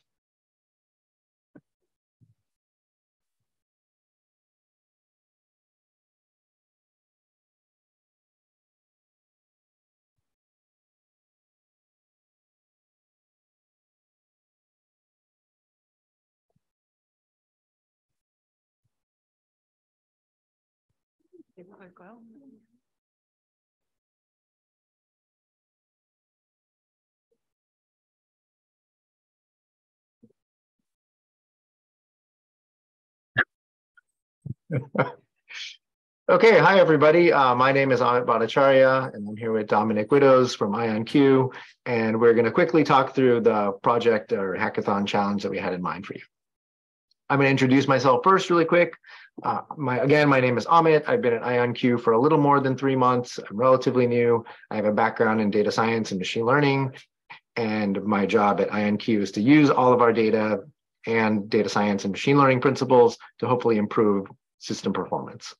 Okay, hi everybody. My name is Amit Bhattacharya, and I'm here with Dominic Widows from IonQ, and we're going to quickly talk through the project or hackathon challenge that we had in mind for you. I'm going to introduce myself first really quick. My name is Amit. I've been at IonQ for a little more than 3 months. I'm relatively new. I have a background in data science and machine learning. And my job at IonQ is to use all of our data and data science and machine learning principles to hopefully improve system performance.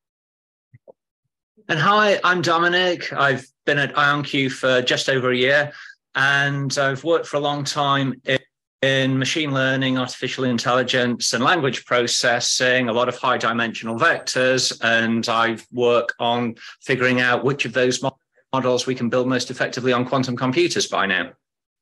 And hi, I'm Dominic. I've been at IonQ for just over a year, and I've worked for a long time in machine learning, artificial intelligence, and language processing, a lot of high dimensional vectors, and I work on figuring out which of those models we can build most effectively on quantum computers by now.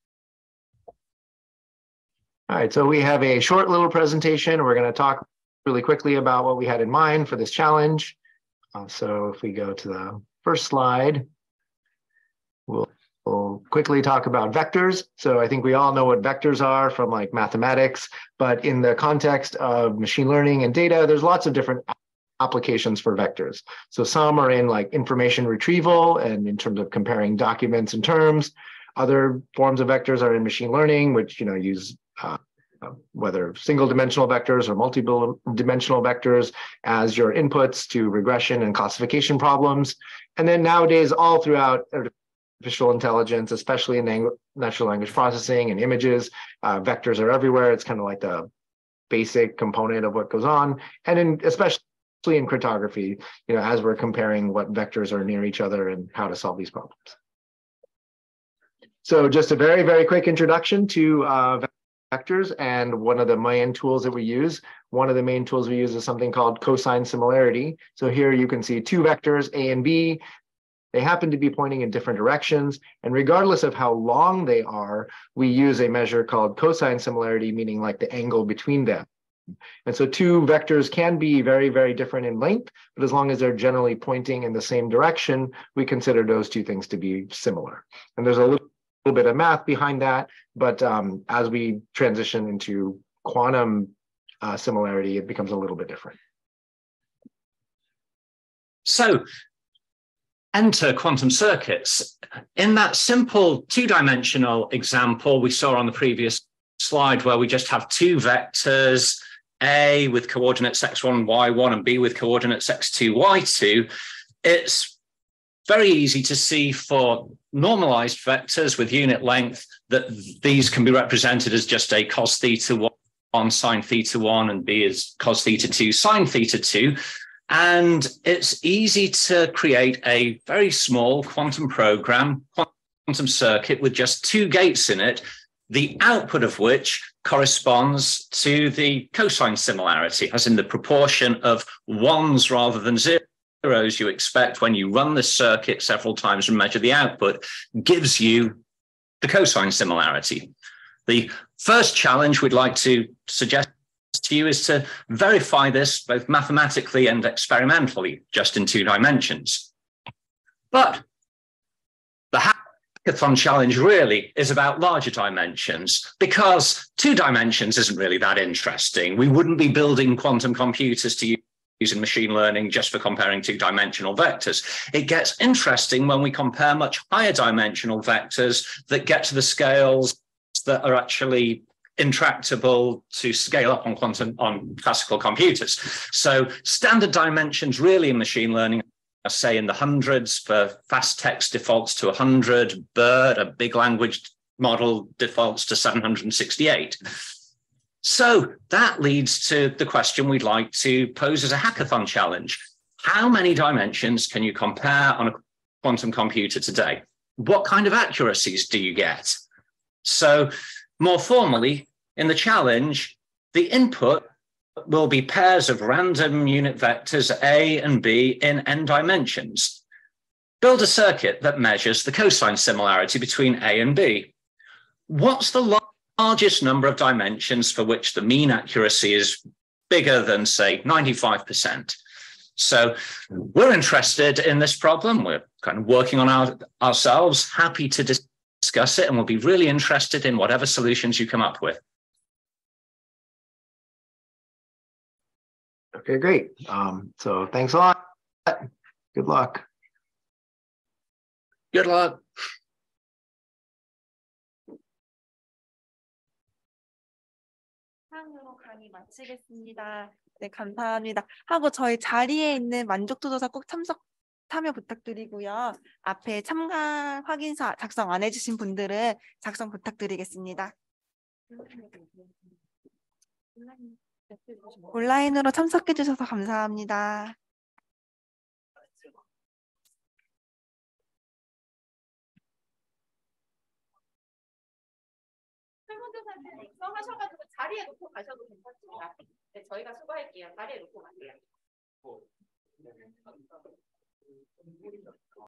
All right, so we have a short little presentation. We're going to talk really quickly about what we had in mind for this challenge. So if we go to the first slide, we'll quickly talk about vectors. So I think we all know what vectors are from like mathematics, but in the context of machine learning and data, there's lots of different applications for vectors. So some are in like information retrieval and in terms of comparing documents and terms. Other forms of vectors are in machine learning, which use whether single dimensional vectors or multiple dimensional vectors as your inputs to regression and classification problems. And then nowadays, all throughout artificial intelligence, especially in natural language processing and images, vectors are everywhere. It's kind of like the basic component of what goes on. And especially in cryptography, as we're comparing what vectors are near each other and how to solve these problems. So just a very, very quick introduction to vectors and one of the main tools that we use. One of the main tools we use is something called cosine similarity. So here you can see two vectors, A and B. They happen to be pointing in different directions. And regardless of how long they are, we use a measure called cosine similarity, meaning like the angle between them. And so two vectors can be very, very different in length, but as long as they're generally pointing in the same direction, we consider those two things to be similar. And there's a little bit of math behind that, but as we transition into quantum similarity, it becomes a little bit different. So enter quantum circuits. In that simple two-dimensional example we saw on the previous slide, where we just have two vectors, A with coordinates x1, y1, and B with coordinates x2, y2, it's very easy to see for normalized vectors with unit length that these can be represented as just a cos theta 1, sine theta 1, and B is cos theta 2, sine theta 2. And it's easy to create a very small quantum program, quantum circuit with just two gates in it, the output of which corresponds to the cosine similarity, as in the proportion of ones rather than zeros you expect when you run this circuit several times and measure the output, gives you the cosine similarity. The first challenge we'd like to suggest to you is to verify this both mathematically and experimentally, just in 2 dimensions. But the hackathon challenge really is about larger dimensions, because 2 dimensions isn't really that interesting. We wouldn't be building quantum computers to use in machine learning just for comparing 2-dimensional vectors. It gets interesting when we compare much higher dimensional vectors that get to the scales that are actually intractable to scale up on classical computers. So standard dimensions really in machine learning are, say, in the hundreds. For fast text defaults to 100, BERT, a big language model, defaults to 768. So that leads to the question we'd like to pose as a hackathon challenge. How many dimensions can you compare on a quantum computer today? What kind of accuracies do you get? So more formally, in the challenge, the input will be pairs of random unit vectors A and B in n dimensions. Build a circuit that measures the cosine similarity between A and B. What's the largest number of dimensions for which the mean accuracy is bigger than, say, 95%? So we're interested in this problem. We're kind of working on ourselves, happy to discuss it, and we'll be really interested in whatever solutions you come up with. Okay, great. So thanks a lot. Good luck. Good luck. 이상으로 강의 마치겠습니다. 네, 감사합니다. 하고 저희 자리에 있는 만족도 조사 꼭 참여 부탁드리고요. 앞에 참가 확인서 작성 안 해주신 분들은 작성 부탁드리겠습니다. 온라인으로 참석해 주셔서 감사합니다. 설문조사는 작성하셔가지고 자리에 놓고 가셔도 괜찮습니다. 네, 저희가 수고할게요. 자리에 놓고 가세요.